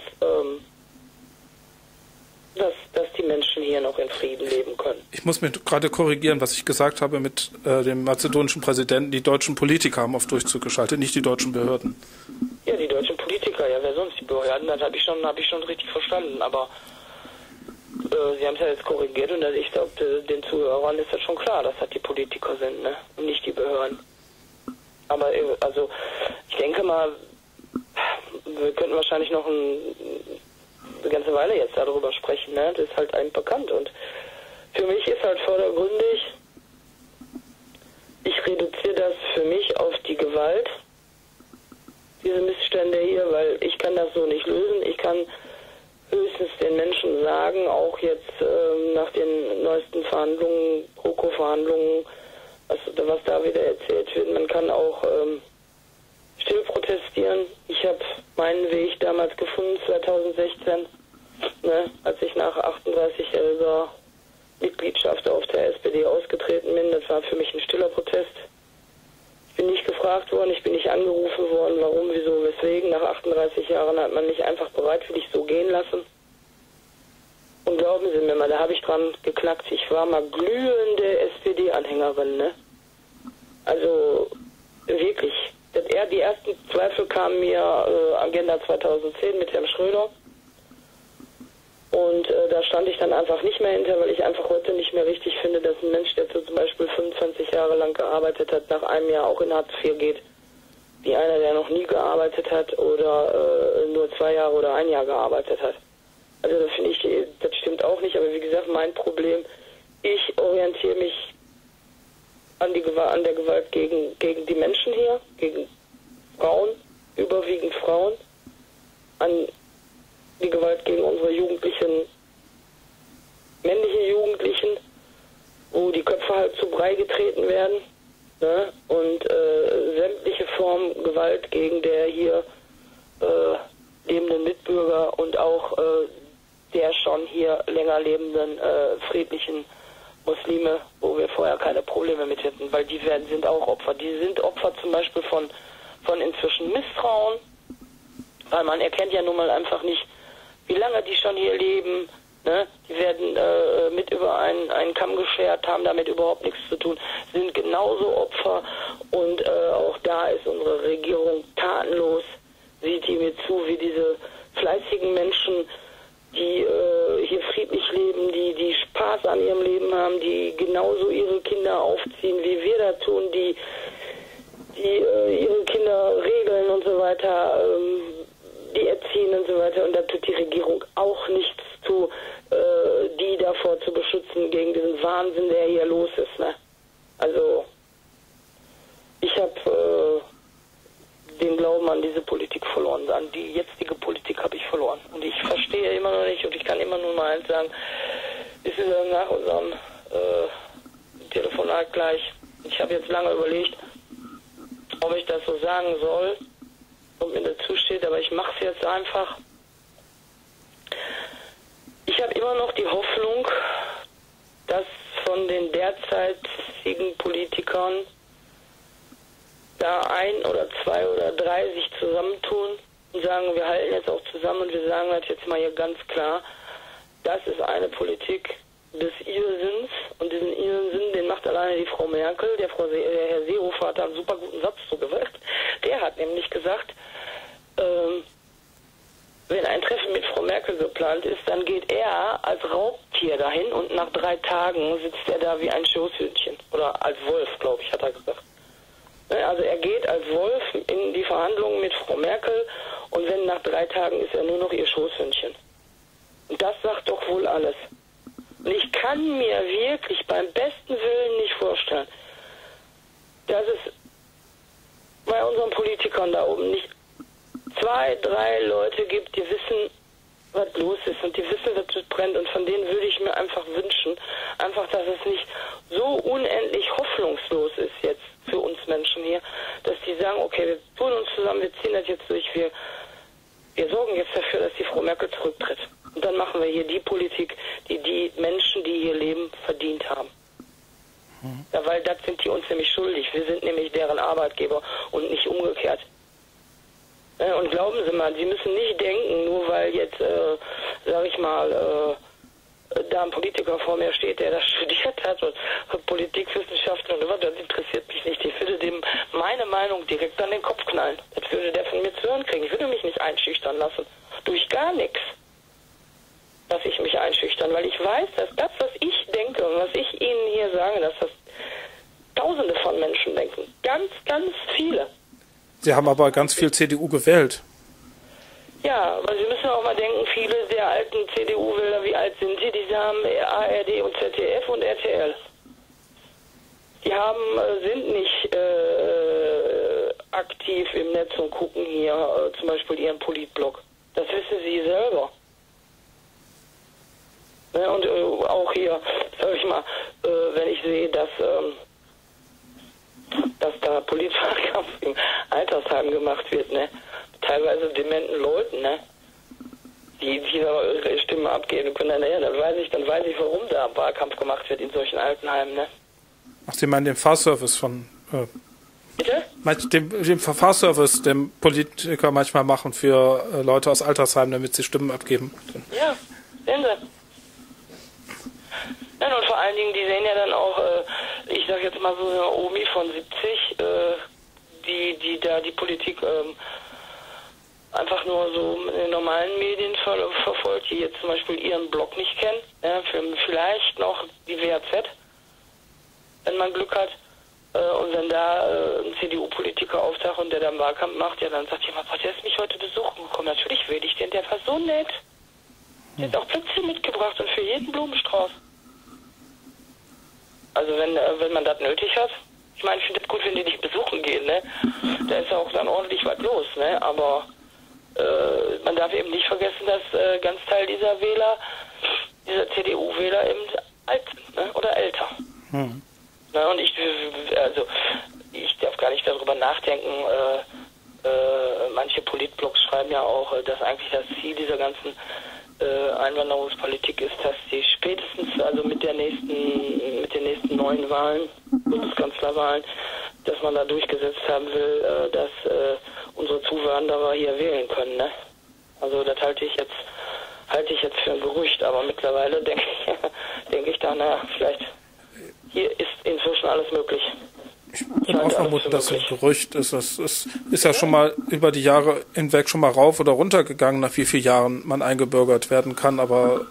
die Menschen hier noch in Frieden leben können. Ich muss mich gerade korrigieren, was ich gesagt habe mit dem mazedonischen Präsidenten. Die deutschen Politiker haben auf Durchzug geschaltet, nicht die deutschen Behörden. Ja, die deutschen Politiker, ja, wer sonst? Die Behörden, das habe ich schon richtig verstanden, aber Sie haben es ja jetzt korrigiert und ich glaube, den Zuhörern ist das schon klar, dass das die Politiker sind, ne? Und nicht die Behörden. Aber also, ich denke mal, wir könnten wahrscheinlich noch eine ganze Weile jetzt darüber sprechen, ne? Das ist halt einem bekannt und für mich ist halt vordergründig, ich reduziere das für mich auf die Gewalt, diese Missstände hier, weil ich kann das so nicht lösen. Ich kann höchstens den Menschen sagen, auch jetzt nach den neuesten Verhandlungen, GroKo-Verhandlungen, was da wieder erzählt wird, man kann auch still protestieren. Ich habe meinen Weg damals gefunden, 2016, ne, als ich nach 38-jähriger Mitgliedschaft auf der SPD ausgetreten bin. Das war für mich ein stiller Protest. Ich bin nicht gefragt worden, ich bin nicht angerufen worden, warum, wieso, weswegen. Nach 38 Jahren hat man mich einfach bereitwillig so gehen lassen. Und glauben Sie mir mal, da habe ich dran geknackt. Ich war mal glühende SPD-Anhängerin, ne? Also wirklich. Die ersten Zweifel kamen mir Agenda 2010 mit Herrn Schröder. Und da stand ich dann einfach nicht mehr hinter, weil ich einfach heute nicht mehr richtig finde, dass ein Mensch, der zum Beispiel 25 Jahre lang gearbeitet hat, nach einem Jahr auch in Hartz IV geht, wie einer, der noch nie gearbeitet hat oder nur 2 Jahre oder 1 Jahr gearbeitet hat. Also das finde ich, das stimmt auch nicht, aber wie gesagt, mein Problem, ich orientiere mich an der Gewalt gegen die Menschen hier, gegen Frauen, überwiegend Frauen, an die Gewalt gegen unsere männlichen Jugendlichen, wo die Köpfe halt zu Brei getreten werden, ne? Und sämtliche Formen Gewalt gegen der hier lebenden Mitbürger und auch der schon hier länger lebenden friedlichen Muslime, wo wir vorher keine Probleme mit hätten, weil die sind auch Opfer. Die sind Opfer zum Beispiel von inzwischen Misstrauen, weil man erkennt ja nun mal einfach nicht, wie lange die schon hier leben. Ne? Die werden mit über einen Kamm geschert, haben damit überhaupt nichts zu tun, sind genauso Opfer und auch da ist unsere Regierung tatenlos, sieht die mir zu, wie diese fleißigen Menschen, die hier friedlich leben, die Spaß an ihrem Leben haben, die genauso ihre Kinder aufziehen, wie wir das tun, die ihre Kinder regeln und so weiter, die erziehen und so weiter. Und da tut die Regierung auch nichts zu, die davor zu beschützen gegen diesen Wahnsinn, der hier los ist. Ne? Also ich habe den Glauben an diese Politik verloren, an die jetzige Politik habe ich verloren. Und ich verstehe immer noch nicht und ich kann immer nur mal eins sagen, ist nach unserem Telefonat gleich. Ich habe jetzt lange überlegt, ob ich das so sagen soll und mir dazu steht, aber ich mache es jetzt einfach. Ich habe immer noch die Hoffnung, dass von den derzeitigen Politikern da 1 oder 2 oder 3 sich zusammentun und sagen, wir halten jetzt auch zusammen und wir sagen das jetzt mal hier ganz klar, das ist eine Politik des Irrsinns und diesen Irrsinn, den macht alleine die Frau Merkel. Der Herr Seehofer hat da einen super guten Satz zugewirkt. Der hat nämlich gesagt, wenn ein Treffen mit Frau Merkel geplant ist, dann geht er als Raubtier dahin und nach 3 Tagen sitzt er da wie ein Schoßhündchen. Oder als Wolf, glaube ich, hat er gesagt. Also er geht als Wolf in die Verhandlungen mit Frau Merkel und wenn nach 3 Tagen ist er nur noch ihr Schoßhündchen. Und das sagt doch wohl alles. Und ich kann mir wirklich beim besten Willen nicht vorstellen, dass es bei unseren Politikern da oben nicht 2, 3 Leute gibt, die wissen, was los ist und die wissen, dass es brennt und von denen würde ich mir einfach wünschen, einfach, dass es nicht so unendlich hoffnungslos ist jetzt für uns Menschen hier, dass die sagen, okay, wir tun uns zusammen, wir ziehen das jetzt durch, wir sorgen jetzt dafür, dass die Frau Merkel zurücktritt. Und dann machen wir hier die Politik, die die Menschen, die hier leben, verdient haben. Ja, weil das sind die uns nämlich schuldig. Wir sind nämlich deren Arbeitgeber und nicht umgekehrt. Und glauben Sie mal, Sie müssen nicht denken, nur weil jetzt, sag ich mal, da ein Politiker vor mir steht, der das studiert hat und Politikwissenschaften und was, das interessiert mich nicht. Ich würde dem meine Meinung direkt an den Kopf knallen. Das würde der von mir zu hören kriegen. Ich würde mich nicht einschüchtern lassen. Durch gar nichts lasse ich mich einschüchtern, weil ich weiß, dass das, was ich denke und was ich Ihnen hier sage, dass das Tausende von Menschen denken. Ganz, ganz viele. Sie haben aber ganz viel CDU gewählt. Ja, aber Sie müssen auch mal denken, viele der alten CDU-Wähler, wie alt sind sie? Die haben ARD und ZDF und RTL. Die sind nicht aktiv im Netz und gucken hier zum Beispiel ihren Politblog. Das wissen sie selber. Ne, und auch hier, sag ich mal, wenn ich sehe, dass da Politwahlkampf im Altersheim gemacht wird, ne, teilweise dementen Leuten, ne, die ihre Stimme abgeben können, naja, dann weiß ich, warum da Wahlkampf gemacht wird in solchen Altenheimen, ne. Ach, Sie meinen den Fahrservice von... Bitte? Den Fahrservice, den Politiker manchmal machen für Leute aus Altersheimen, damit sie Stimmen abgeben. Ja, sehen Sie. Ja, und vor allen Dingen, die sehen ja dann auch, ich sag jetzt mal so eine Omi von 70, die da die Politik einfach nur so in den normalen Medien verfolgt, die jetzt zum Beispiel ihren Blog nicht kennen, ja, vielleicht noch die WAZ, wenn man Glück hat. Und wenn da ein CDU-Politiker auftaucht und der dann Wahlkampf macht, ja, dann sagt jemand, der ist mich heute besuchen gekommen. Natürlich will ich den, der war so nett. Der hat auch Plätzchen mitgebracht und für jeden Blumenstrauß. Also wenn man das nötig hat, ich meine, ich finde es gut, wenn die dich besuchen gehen, ne? Da ist auch dann ordentlich was los, ne? Aber man darf eben nicht vergessen, dass ganz Teil dieser Wähler, dieser CDU-Wähler eben alt sind, ne? Oder älter. Na, und ich darf gar nicht darüber nachdenken, manche Politblogs schreiben ja auch, dass eigentlich das Ziel dieser ganzen Einwanderungspolitik ist, dass die spätestens, also mit den nächsten neuen Wahlen, Bundeskanzlerwahlen, dass man da durchgesetzt haben will, dass unsere Zuwanderer hier wählen können, ne? Also das halte ich jetzt für ein Gerücht, aber mittlerweile denke ich da, naja, vielleicht hier ist inzwischen alles möglich. Ich würde auch vermuten, dass es ein Gerücht ist. Es ist ja schon mal über die Jahre hinweg schon mal rauf oder runter gegangen, nach wie vielen Jahren man eingebürgert werden kann, aber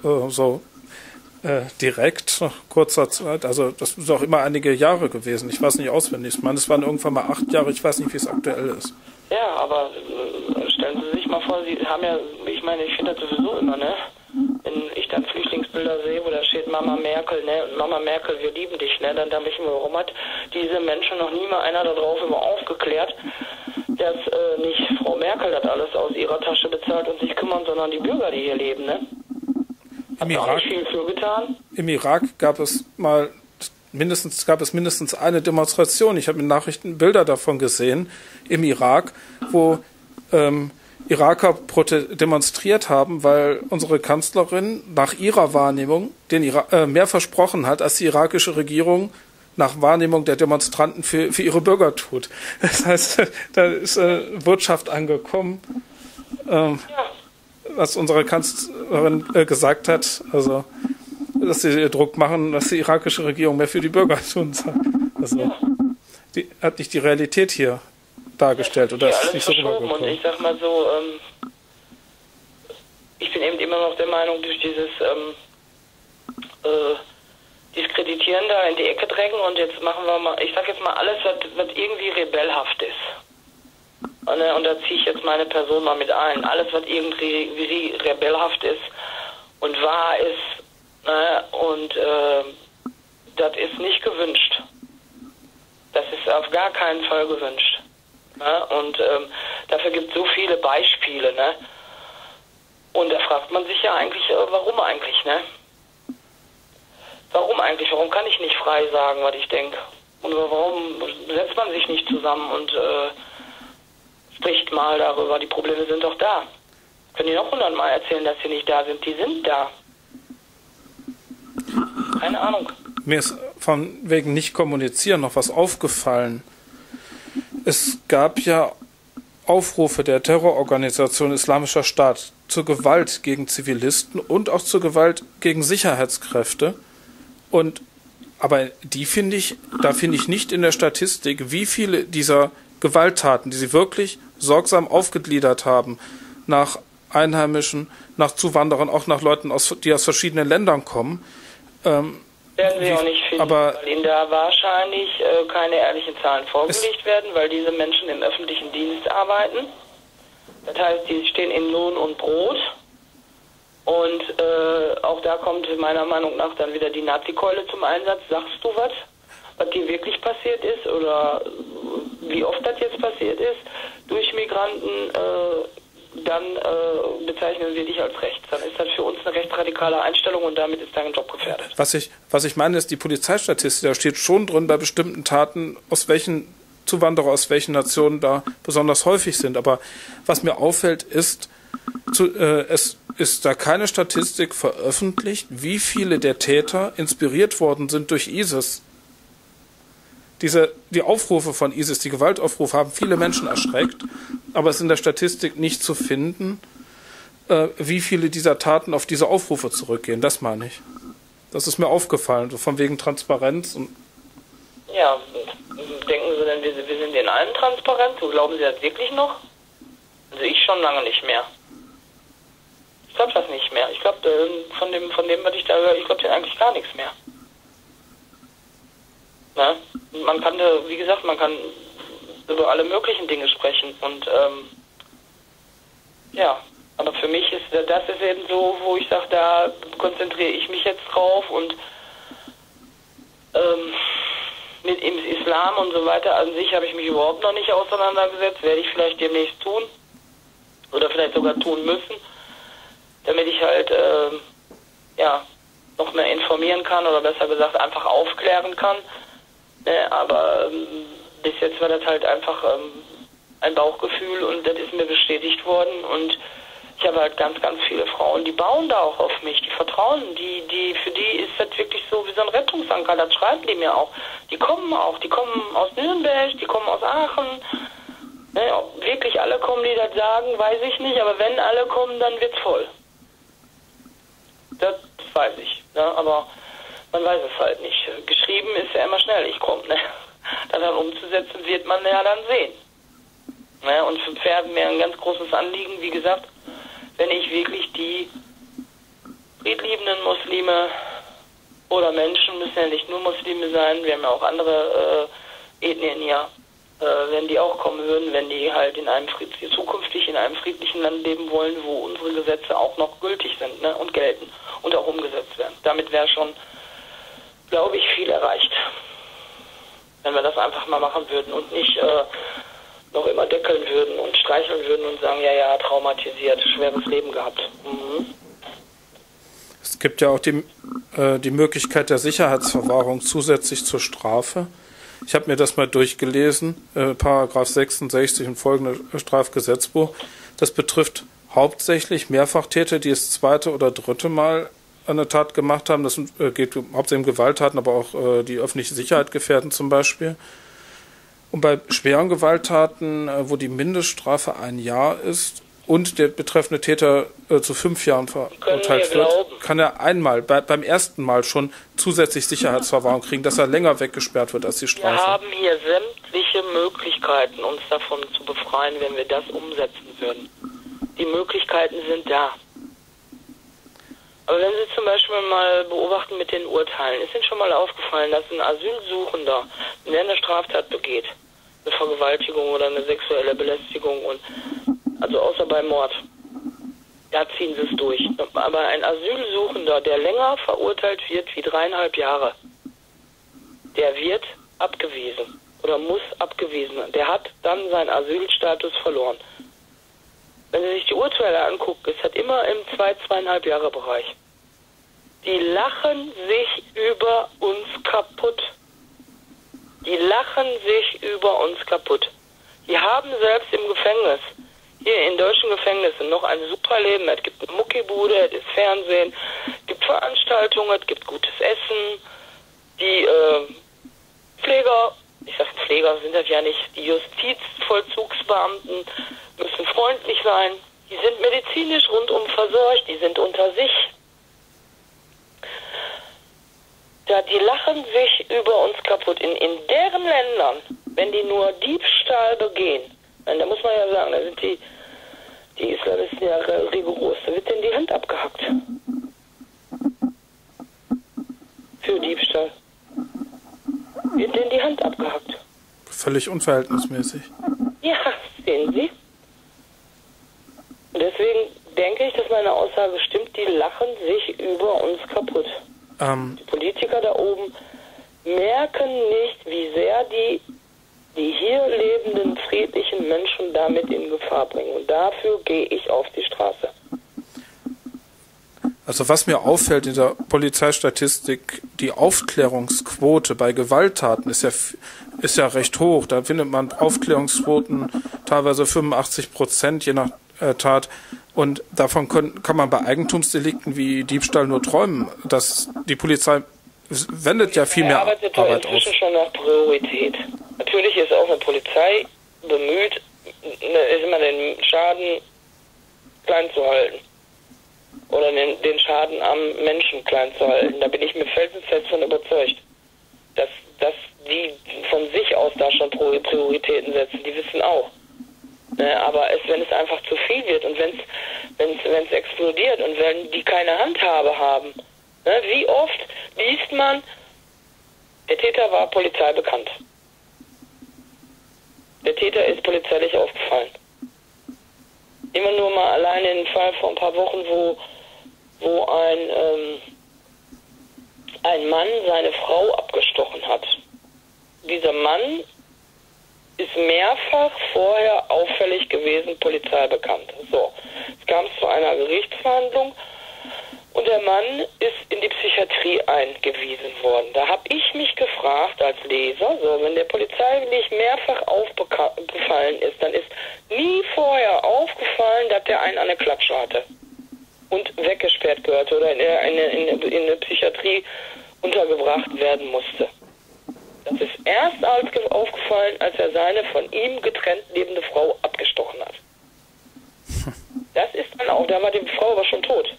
direkt nach kurzer Zeit, also das ist auch immer einige Jahre gewesen. Ich weiß nicht auswendig. Ich meine, es waren irgendwann mal 8 Jahre, ich weiß nicht, wie es aktuell ist. Ja, aber stellen Sie sich mal vor, Sie haben ja, ich meine, ich finde das sowieso immer, ne? Wenn ich dann Flüchtlingsbilder sehe, wo da steht Mama Merkel, ne, und Mama Merkel, wir lieben dich, ne, dann denke ich mir, warum hat diese Menschen noch nie mal einer darauf immer aufgeklärt, dass nicht Frau Merkel das alles aus ihrer Tasche bezahlt und sich kümmern, sondern die Bürger, die hier leben, ne? Hat auch nicht viel für getan. Im Irak gab es mindestens eine Demonstration. Ich habe in Nachrichten Bilder davon gesehen, im Irak, wo Iraker demonstriert haben, weil unsere Kanzlerin nach ihrer Wahrnehmung mehr versprochen hat, als die irakische Regierung nach Wahrnehmung der Demonstranten für ihre Bürger tut. Das heißt, da ist Wirtschaft angekommen, was unsere Kanzlerin gesagt hat, also dass sie Druck machen, dass die irakische Regierung mehr für die Bürger tun soll. Also die hat nicht die Realität hier dargestellt oder ist nicht so rübergekommen. Und ich sag mal so, ich bin eben immer noch der Meinung, durch dieses Diskreditieren da in die Ecke drängen und jetzt machen wir mal, ich sag jetzt mal alles, was irgendwie rebellhaft ist. Und da ziehe ich jetzt meine Person mal mit ein. Alles, was irgendwie rebellhaft ist und wahr ist, ne, und das ist nicht gewünscht. Das ist auf gar keinen Fall gewünscht. Ne? Und dafür gibt es so viele Beispiele, ne? Und da fragt man sich ja eigentlich, warum eigentlich, ne? Warum eigentlich? Warum kann ich nicht frei sagen, was ich denke? Und warum setzt man sich nicht zusammen und spricht mal darüber? Die Probleme sind doch da. Können die noch 100-mal erzählen, dass sie nicht da sind? Die sind da. Keine Ahnung. Mir ist von wegen nicht kommunizieren noch was aufgefallen. Es gab ja Aufrufe der Terrororganisation Islamischer Staat zur Gewalt gegen Zivilisten und auch zur Gewalt gegen Sicherheitskräfte. Aber da finde ich nicht in der Statistik, wie viele dieser Gewalttaten, die sie wirklich sorgsam aufgegliedert haben, nach Einheimischen, nach Zuwanderern, auch nach Leuten, die aus verschiedenen Ländern kommen. Werden Sie auch nicht finden, weil Ihnen da wahrscheinlich keine ehrlichen Zahlen vorgelegt werden, weil diese Menschen im öffentlichen Dienst arbeiten. Das heißt, die stehen in Lohn und Brot. Und auch da kommt meiner Meinung nach dann wieder die Nazikeule zum Einsatz. Sagst du was dir wirklich passiert ist? Oder wie oft das jetzt passiert ist, durch Migranten, dann bezeichnen wir dich als rechts. Dann ist das für uns eine rechtsradikale Einstellung und damit ist dein Job gefährdet. Was ich meine, ist die Polizeistatistik. Da steht schon drin bei bestimmten Taten, aus welchen Zuwanderer aus welchen Nationen da besonders häufig sind. Aber was mir auffällt, ist, es ist da keine Statistik veröffentlicht, wie viele der Täter inspiriert worden sind durch ISIS. Die Aufrufe von ISIS, die Gewaltaufrufe, haben viele Menschen erschreckt, aber es ist in der Statistik nicht zu finden, wie viele dieser Taten auf diese Aufrufe zurückgehen. Das meine ich. Das ist mir aufgefallen, so von wegen Transparenz. Und ja, denken Sie denn, wir sind in allem transparent? So glauben Sie das wirklich noch? Also ich schon lange nicht mehr. Ich glaube das nicht mehr. Ich glaube, von dem, was ich da höre, ich glaube eigentlich gar nichts mehr. Ne? Man kann, wie gesagt, man kann über alle möglichen Dinge sprechen und ja, aber für mich ist das ist eben so, wo ich sage, da konzentriere ich mich jetzt drauf und mit dem Islam und so weiter an sich habe ich mich überhaupt noch nicht auseinandergesetzt, werde ich vielleicht demnächst tun oder vielleicht sogar tun müssen, damit ich halt ja noch mehr informieren kann oder besser gesagt einfach aufklären kann. Aber bis jetzt war das halt einfach ein Bauchgefühl und das ist mir bestätigt worden und ich habe halt ganz, ganz viele Frauen, die bauen da auch auf mich, die vertrauen, für die ist das wirklich so wie so ein Rettungsanker, das schreiben die mir auch. Die kommen aus Nürnberg, die kommen aus Aachen, ne, ob wirklich alle kommen, die das sagen, weiß ich nicht, aber wenn alle kommen, dann wird's voll. Das weiß ich, ne, aber man weiß es halt nicht. Geschrieben ist ja immer schnell, ich komme, ne? Das dann umzusetzen wird man ja dann sehen. Ne? Und für Pferde mir ein ganz großes Anliegen, wie gesagt, wenn ich wirklich die friedliebenden Muslime oder Menschen, müssen ja nicht nur Muslime sein, wir haben ja auch andere Ethnien hier, wenn die auch kommen würden, wenn die halt zukünftig in einem friedlichen Land leben wollen, wo unsere Gesetze auch noch gültig sind, ne? Und gelten und auch umgesetzt werden. Damit wäre schon, glaube ich, viel erreicht. Wenn wir das einfach mal machen würden und nicht noch immer deckeln würden und streicheln würden und sagen, ja, traumatisiert, schweres Leben gehabt. Mhm. Es gibt ja auch die Möglichkeit der Sicherheitsverwahrung zusätzlich zur Strafe. Ich habe mir das mal durchgelesen, Paragraph 66 im folgenden Strafgesetzbuch. Das betrifft hauptsächlich Mehrfachtäter, die das zweite oder dritte Mal eine Tat gemacht haben. Das geht hauptsächlich um Gewalttaten, aber auch die öffentliche Sicherheit gefährden zum Beispiel. Und bei schweren Gewalttaten, wo die Mindeststrafe 1 Jahr ist und der betreffende Täter zu 5 Jahren verurteilt wird, kann er einmal, beim ersten Mal schon zusätzlich Sicherheitsverwahrung kriegen, dass er länger weggesperrt wird als die Strafe. Wir haben hier sämtliche Möglichkeiten, uns davon zu befreien, wenn wir das umsetzen würden. Die Möglichkeiten sind da. Aber wenn Sie zum Beispiel mal beobachten mit den Urteilen, ist Ihnen schon mal aufgefallen, dass ein Asylsuchender, der eine Straftat begeht, eine Vergewaltigung oder eine sexuelle Belästigung, und also außer bei Mord, da ziehen Sie es durch. Aber ein Asylsuchender, der länger verurteilt wird wie 3,5 Jahre, der wird abgewiesen oder muss abgewiesen werden. Der hat dann seinen Asylstatus verloren. Wenn Sie sich die Urteile angucken, ist das immer im 2,5 Jahre Bereich. Die lachen sich über uns kaputt. Die lachen sich über uns kaputt. Die haben selbst im Gefängnis, hier in deutschen Gefängnissen, noch ein super Leben. Es gibt eine Muckibude, es ist Fernsehen, es gibt Veranstaltungen, es gibt gutes Essen. Die Pfleger, ich sage Pfleger sind das ja nicht, die Justizvollzugsbeamten müssen freundlich sein. Die sind medizinisch rundum versorgt, die sind unter sich. Die lachen sich über uns kaputt. In deren Ländern, wenn die nur Diebstahl begehen, da muss man ja sagen, da sind die Islamisten ja rigoros, da wird denen die Hand abgehackt. Für Diebstahl. Wird denen die Hand abgehackt. Völlig unverhältnismäßig. Ja, sehen Sie. Und deswegen denke ich, dass meine Aussage stimmt, die lachen sich über uns kaputt. Die Politiker da oben merken nicht, wie sehr die die hier lebenden friedlichen Menschen damit in Gefahr bringen. Und dafür gehe ich auf die Straße. Also was mir auffällt in der Polizeistatistik, die Aufklärungsquote bei Gewalttaten ist ja recht hoch. Da findet man Aufklärungsquoten teilweise 85%, je nach Tat. Und davon kann man bei Eigentumsdelikten wie Diebstahl nur träumen. Dass die Polizei wendet ja viel mehr arbeitet Arbeit inzwischen auf. schon nach Priorität. Natürlich ist auch eine Polizei bemüht, den Schaden klein zu halten. Oder den Schaden am Menschen klein zu halten. Da bin ich mir felsenfest von überzeugt. Dass die von sich aus da schon Prioritäten setzen, die wissen auch. Ne, aber wenn es einfach zu viel wird und wenn es explodiert und wenn die keine Handhabe haben, ne, wie oft liest man, der Täter war Polizei bekannt. Der Täter ist polizeilich aufgefallen. Immer nur mal alleine den Fall vor ein paar Wochen, wo ein Mann seine Frau abgestochen hat. Dieser Mann ist mehrfach vorher auffällig gewesen, Polizei bekannt. So, es kam zu einer Gerichtsverhandlung und der Mann ist in die Psychiatrie eingewiesen worden. Da habe ich mich gefragt als Leser, so, wenn der Polizei nicht mehrfach aufgefallen ist, dann ist nie vorher aufgefallen, dass der einen an der Klatsche hatte und weggesperrt gehörte oder in eine Psychiatrie untergebracht werden musste. Das ist erst aufgefallen, als er seine von ihm getrennt lebende Frau abgestochen hat. Das ist dann auch, da war die Frau aber schon tot.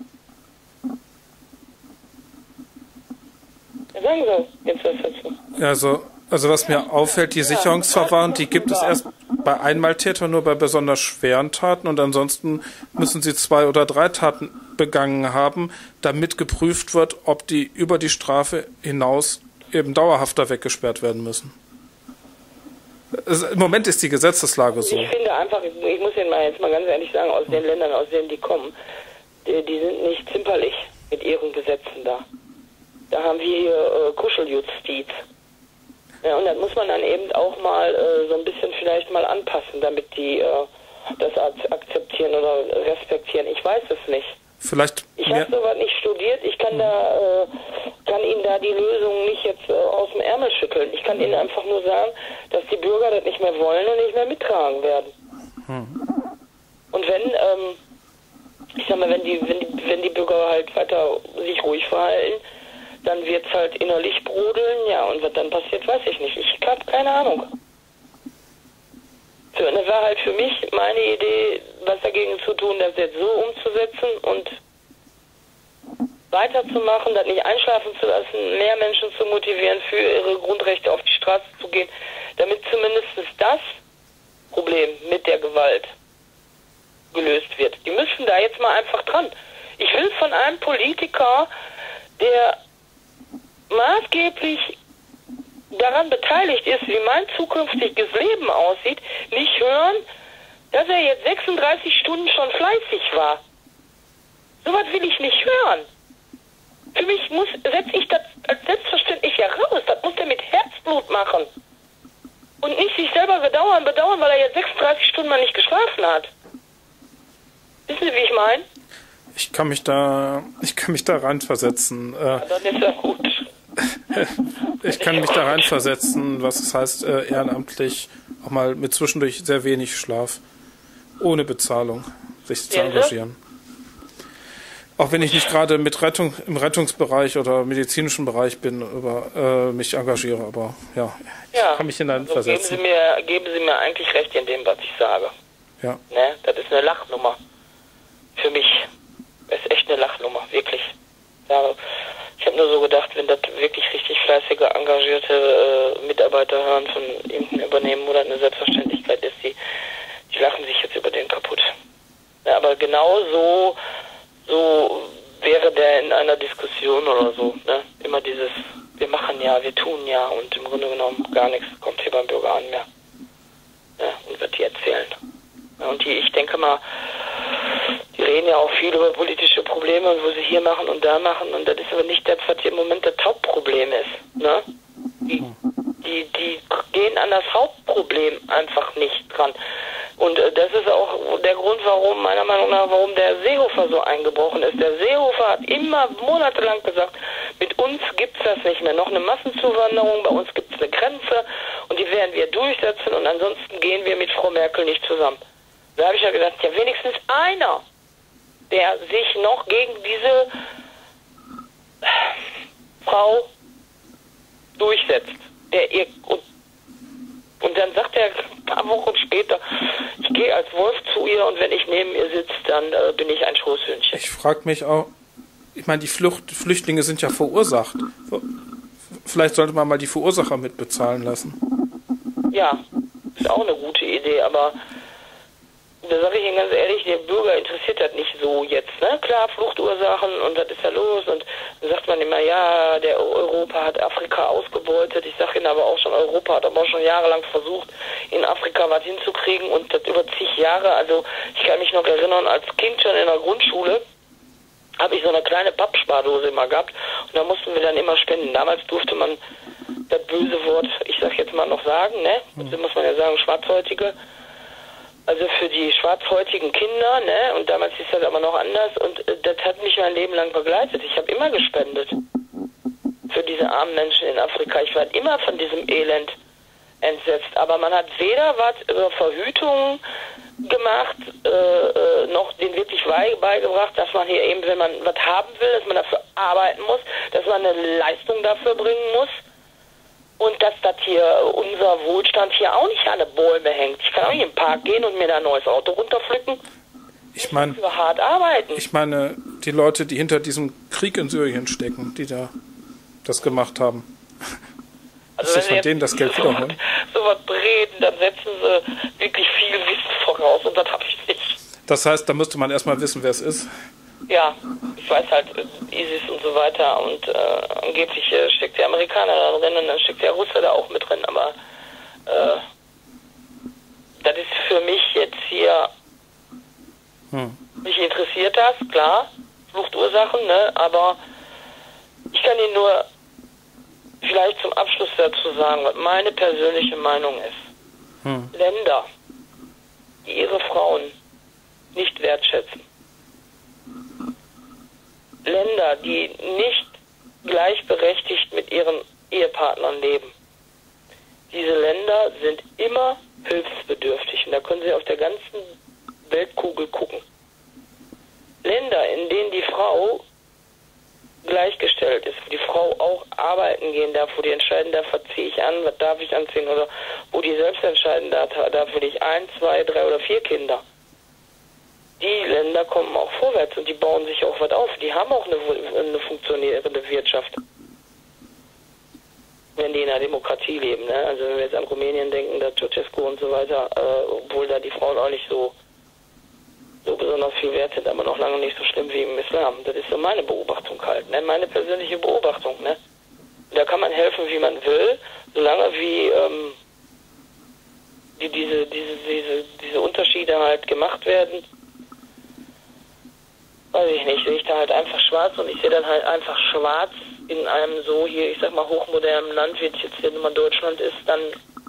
Ja, sagen Sie jetzt was dazu. Also was mir auffällt, die Sicherungsverfahren, die gibt es erst bei Einmaltätern, nur bei besonders schweren Taten und ansonsten müssen sie 2 oder 3 Taten begangen haben, damit geprüft wird, ob die über die Strafe hinaus eben dauerhafter weggesperrt werden müssen. Im Moment ist die Gesetzeslage so. Ich finde einfach, ich muss Ihnen jetzt mal ganz ehrlich sagen, aus den Ländern, aus denen die kommen, die sind nicht zimperlich mit ihren Gesetzen da. Da haben wir hier Kuscheljustiz. Ja, und das muss man dann eben auch mal so ein bisschen vielleicht mal anpassen, damit die das akzeptieren oder respektieren. Ich weiß es nicht. Ich habe sowas nicht studiert, ich kann Ihnen da die Lösung nicht jetzt aus dem Ärmel schütteln. Ich kann Ihnen einfach nur sagen, dass die Bürger das nicht mehr wollen und nicht mehr mittragen werden. Und ich sag mal, wenn die Bürger halt weiter sich ruhig verhalten, dann wird es halt innerlich brodeln, ja, und was dann passiert, weiß ich nicht. Ich habe keine Ahnung. Das war halt für mich meine Idee, was dagegen zu tun, das jetzt so umzusetzen und weiterzumachen, das nicht einschlafen zu lassen, mehr Menschen zu motivieren, für ihre Grundrechte auf die Straße zu gehen, damit zumindest das Problem mit der Gewalt gelöst wird. Die müssen da jetzt mal einfach dran. Ich will von einem Politiker, der maßgeblich daran beteiligt ist, wie mein zukünftiges Leben aussieht, nicht hören, dass er jetzt 36 Stunden schon fleißig war. Sowas will ich nicht hören. Für mich setze ich das als selbstverständlich heraus. Das muss er mit Herzblut machen. Und nicht sich selber bedauern, weil er jetzt 36 Stunden mal nicht geschlafen hat. Wissen Sie, wie ich meine? Ich kann mich da reinversetzen. Ja, dann ist ja gut. Ich kann mich da reinversetzen, was es heißt, ehrenamtlich auch mal mit zwischendurch sehr wenig Schlaf, ohne Bezahlung, sich zu engagieren. Auch wenn ich nicht gerade im Rettungsbereich oder medizinischen Bereich bin, mich engagiere, aber ja, ich kann mich hineinversetzen. Geben Sie mir eigentlich recht in dem, was ich sage. Ja. Ne? Das ist eine Lachnummer. Für mich. Das ist echt eine Lachnummer, wirklich. Ja, ich habe nur so gedacht, wenn das wirklich richtig fleißige, engagierte Mitarbeiter hören von irgendeinem Übernehmen oder eine Selbstverständlichkeit ist, die lachen sich jetzt über den kaputt. Ja, aber genau so wäre der in einer Diskussion oder so. Ne? Immer dieses, wir machen ja, wir tun ja und im Grunde genommen gar nichts kommt hier beim Bürger an mehr. Ja, und wird die erzählen. Ja, und ich denke mal, die reden ja auch viel über politische Probleme und wo sie hier machen und da machen und das ist aber nicht das, was hier im Moment das Hauptproblem ist. Ne? Die gehen an das Hauptproblem einfach nicht dran. Und das ist auch der Grund, warum, meiner Meinung nach, warum der Seehofer so eingebrochen ist. Der Seehofer hat immer monatelang gesagt, mit uns gibt's das nicht mehr. Noch eine Massenzuwanderung, bei uns gibt's eine Grenze und die werden wir durchsetzen und ansonsten gehen wir mit Frau Merkel nicht zusammen. Da habe ich ja gedacht, ja wenigstens einer, der sich noch gegen diese Frau durchsetzt. Und dann sagt er ein paar Wochen später, ich gehe als Wolf zu ihr und wenn ich neben ihr sitze, dann bin ich ein Schoßhündchen. Ich frage mich auch, ich meine, die Flüchtlinge sind ja verursacht. Vielleicht sollte man mal die Verursacher mitbezahlen lassen. Ja, ist auch eine gute Idee, aber da sage ich Ihnen ganz ehrlich, der Bürger interessiert das nicht so jetzt, ne? Klar, Fluchtursachen und was ist da los? Und dann sagt man immer, ja, der Europa hat Afrika ausgebeutet. Ich sage Ihnen aber auch schon, Europa hat aber auch schon jahrelang versucht, in Afrika was hinzukriegen und das über zig Jahre. Also ich kann mich noch erinnern, als Kind schon in der Grundschule habe ich so eine kleine Pappspardose immer gehabt und da mussten wir dann immer spenden. Damals durfte man das böse Wort, ich sag jetzt mal noch sagen, ne? Also muss man ja sagen, Schwarzhäutige. Also für die schwarzhäutigen Kinder, ne? Und damals ist das aber noch anders und das hat mich mein Leben lang begleitet. Ich habe immer gespendet für diese armen Menschen in Afrika. Ich war immer von diesem Elend entsetzt. Aber man hat weder was über Verhütung gemacht, noch den wirklich beigebracht, dass man hier eben, wenn man was haben will, dass man dafür arbeiten muss, dass man eine Leistung dafür bringen muss. Und dass das hier, unser Wohlstand hier auch nicht an den Bäume hängt. Ich kann auch nicht im Park gehen und mir da ein neues Auto runterpflücken. Ich meine, für hart arbeiten. Ich meine, die Leute, die hinter diesem Krieg in Syrien stecken, die da das gemacht haben. Also wenn sie von denen das Geld wiederholen? So was reden, dann setzen sie wirklich viel Wissen voraus und das habe ich nicht. Das heißt, da müsste man erstmal wissen, wer es ist. Ja, ich weiß halt, ISIS und so weiter und angeblich steckt der Amerikaner da drin und dann steckt der Russe da auch mit drin, aber das ist für mich jetzt hier, mich interessiert das, klar, Fluchtursachen, ne, aber ich kann Ihnen nur vielleicht zum Abschluss dazu sagen, was meine persönliche Meinung ist. Länder, die ihre Frauen nicht wertschätzen, Länder, die nicht gleichberechtigt mit ihren Ehepartnern leben. Diese Länder sind immer hilfsbedürftig und da können Sie auf der ganzen Weltkugel gucken. Länder, in denen die Frau gleichgestellt ist, wo die Frau auch arbeiten gehen darf, wo die entscheiden darf, was ziehe ich an, was darf ich anziehen oder wo die selbst entscheiden darf, will ich 1, 2, 3 oder 4 Kinder. Die Länder kommen auch vorwärts und die bauen sich auch was auf. Die haben auch eine funktionierende Wirtschaft. Wenn die in einer Demokratie leben, ne? Also wenn wir jetzt an Rumänien denken, da Ceausescu und so weiter, obwohl da die Frauen auch nicht so besonders viel wert sind, aber noch lange nicht so schlimm wie im Islam. Das ist so meine Beobachtung halt, ne? Meine persönliche Beobachtung, ne? Da kann man helfen, wie man will, solange wie diese Unterschiede halt gemacht werden. Weiß ich nicht, sehe ich da halt einfach schwarz und ich sehe dann halt einfach schwarz in einem so hier, ich sag mal, hochmodernen Land, wie es jetzt hier immer Deutschland ist, dann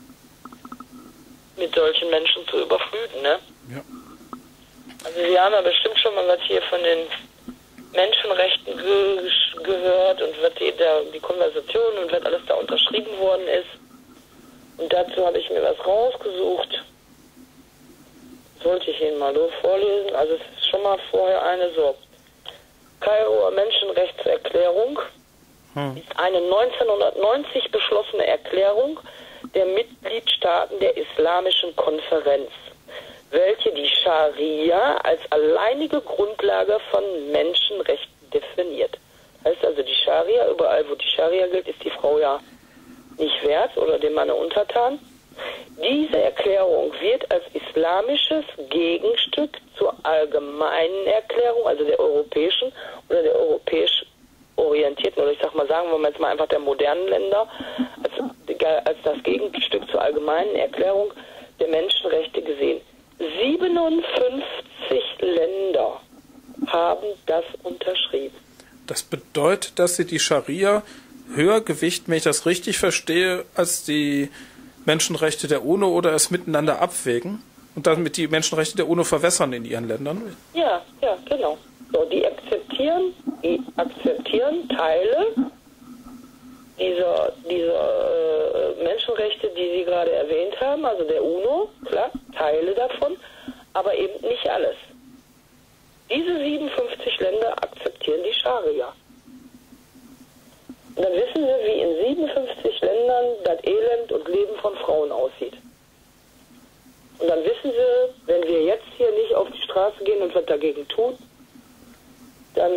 mit solchen Menschen zu überfluten, ne? Ja. Also Sie haben ja bestimmt schon mal was hier von den Menschenrechten gehört und was die Konversation und was alles da unterschrieben worden ist. Und dazu habe ich mir was rausgesucht. Sollte ich Ihnen mal vorlesen. Also es ist schon mal vorher eine so. Kairoer Menschenrechtserklärung ist eine 1990 beschlossene Erklärung der Mitgliedstaaten der Islamischen Konferenz, welche die Scharia als alleinige Grundlage von Menschenrechten definiert. Heißt also, die Scharia, überall wo die Scharia gilt, ist die Frau ja nicht wert oder dem Manne untertan. Diese Erklärung wird als islamisches Gegenstück zur allgemeinen Erklärung, also der europäischen oder der europäisch orientierten, oder ich sag mal, sagen wir jetzt mal einfach der modernen Länder, als das Gegenstück zur allgemeinen Erklärung der Menschenrechte gesehen. 57 Länder haben das unterschrieben. Das bedeutet, dass sie die Scharia höher Gewicht, wenn ich das richtig verstehe, als die Menschenrechte der UNO oder es miteinander abwägen und damit die Menschenrechte der UNO verwässern in ihren Ländern? Ja, genau. So, die akzeptieren Teile dieser Menschenrechte, die Sie gerade erwähnt haben, also der UNO, klar, Teile davon, aber eben nicht alles. Diese 57 Länder akzeptieren die Scharia. Und dann wissen wir, wie in 57 Ländern das Elend und Leben von Frauen aussieht. Und dann wissen Sie, wenn wir jetzt hier nicht auf die Straße gehen und was dagegen tun, dann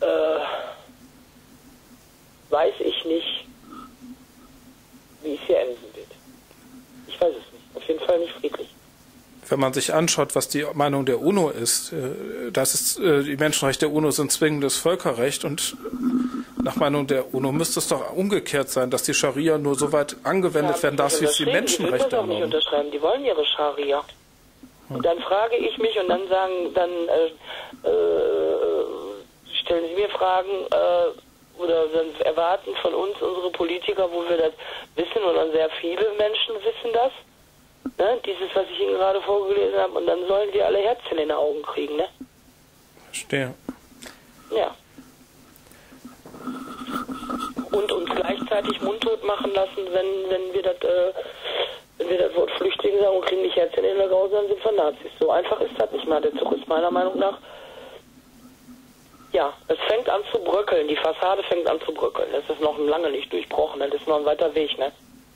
weiß ich nicht, wie es hier enden wird. Ich weiß es nicht. Auf jeden Fall nicht friedlich. Wenn man sich anschaut, was die Meinung der UNO ist, die Menschenrechte der UNO sind zwingendes Völkerrecht und nach Meinung der UNO müsste es doch umgekehrt sein, dass die Scharia nur so weit angewendet werden darf, wie es die Menschenrechte die nicht unterschreiben. Die wollen ihre Scharia. Und dann frage ich mich und dann stellen sie mir Fragen oder dann erwarten von uns unsere Politiker, wo wir das wissen und dann sehr viele Menschen wissen das. Ne? Dieses, was ich Ihnen gerade vorgelesen habe, und dann sollen die alle Herzchen in den Augen kriegen, ne? Verstehe. Ja. Und uns gleichzeitig mundtot machen lassen, wenn wir das Wort Flüchtling sagen und kriegen nicht Herzchen in den Augen, dann sind wir Nazis. So einfach ist das nicht mal. Der Zug ist meiner Meinung nach, ja, es fängt an zu bröckeln. Die Fassade fängt an zu bröckeln. Das ist noch lange nicht durchbrochen. Das ist noch ein weiter Weg, ne?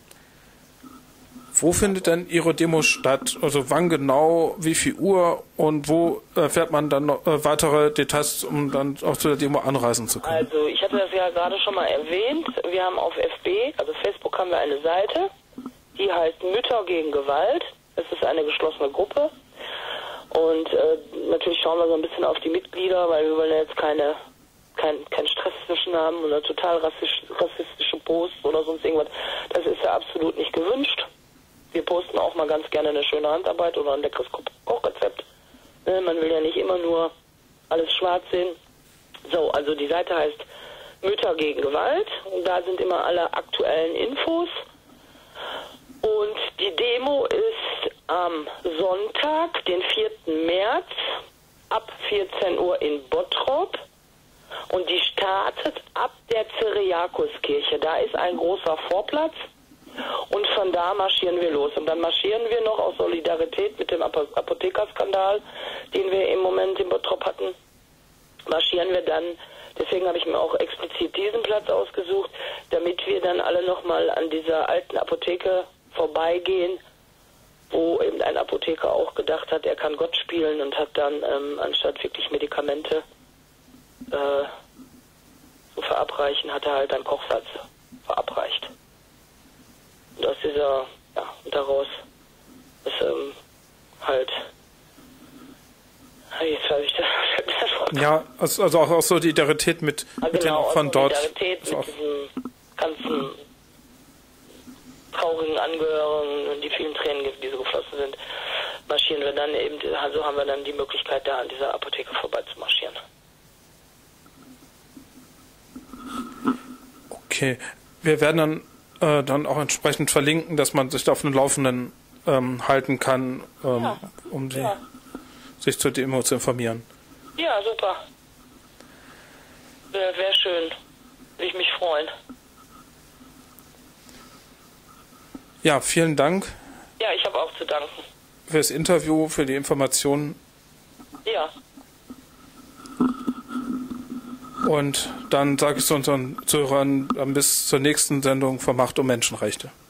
Wo findet denn Ihre Demo statt? Also wann genau, wie viel Uhr und wo erfährt man dann noch weitere Details, um dann auch zu der Demo anreisen zu können? Also ich hatte das ja gerade schon mal erwähnt. Wir haben auf FB, also Facebook, haben wir eine Seite, die heißt Mütter gegen Gewalt. Es ist eine geschlossene Gruppe. Und natürlich schauen wir so ein bisschen auf die Mitglieder, weil wir wollen ja jetzt keinen Stress zwischen haben oder total rassistische Posts oder sonst irgendwas. Das ist ja absolut nicht gewünscht. Wir posten auch mal ganz gerne eine schöne Handarbeit oder ein leckeres Kochrezept. Man will ja nicht immer nur alles schwarz sehen. So, also die Seite heißt Mütter gegen Gewalt und da sind immer alle aktuellen Infos. Und die Demo ist am Sonntag, den 4. März, ab 14 Uhr in Bottrop. Und die startet ab der Cyriakuskirche. Da ist ein großer Vorplatz. Und von da marschieren wir los. Und dann marschieren wir noch aus Solidarität mit dem Apothekerskandal, den wir im Moment in Bottrop hatten, marschieren wir dann, deswegen habe ich mir auch explizit diesen Platz ausgesucht, damit wir dann alle nochmal an dieser alten Apotheke vorbeigehen, wo eben ein Apotheker auch gedacht hat, er kann Gott spielen und hat dann anstatt wirklich Medikamente zu verabreichen, hat er halt einen Kochsatz verabreicht. Und aus dieser, ja, und daraus ist halt, jetzt weiß ich das. Ja, also auch aus Solidarität mit den Opfern dort. Solidarität mit diesen ganzen traurigen Angehörigen und die vielen Tränen, die so geflossen sind, marschieren wir dann eben, also haben wir dann die Möglichkeit, da an dieser Apotheke vorbei zu marschieren. Okay, wir werden dann auch entsprechend verlinken, dass man sich da auf dem Laufenden halten kann, um sich zur Demo zu informieren. Ja, super. Wäre schön. Würde ich mich freuen. Ja, vielen Dank. Ja, ich habe auch zu danken. Für das Interview, für die Informationen. Ja. Und dann sage ich zu unseren Zuhörern bis zur nächsten Sendung von Macht und Menschenrechte.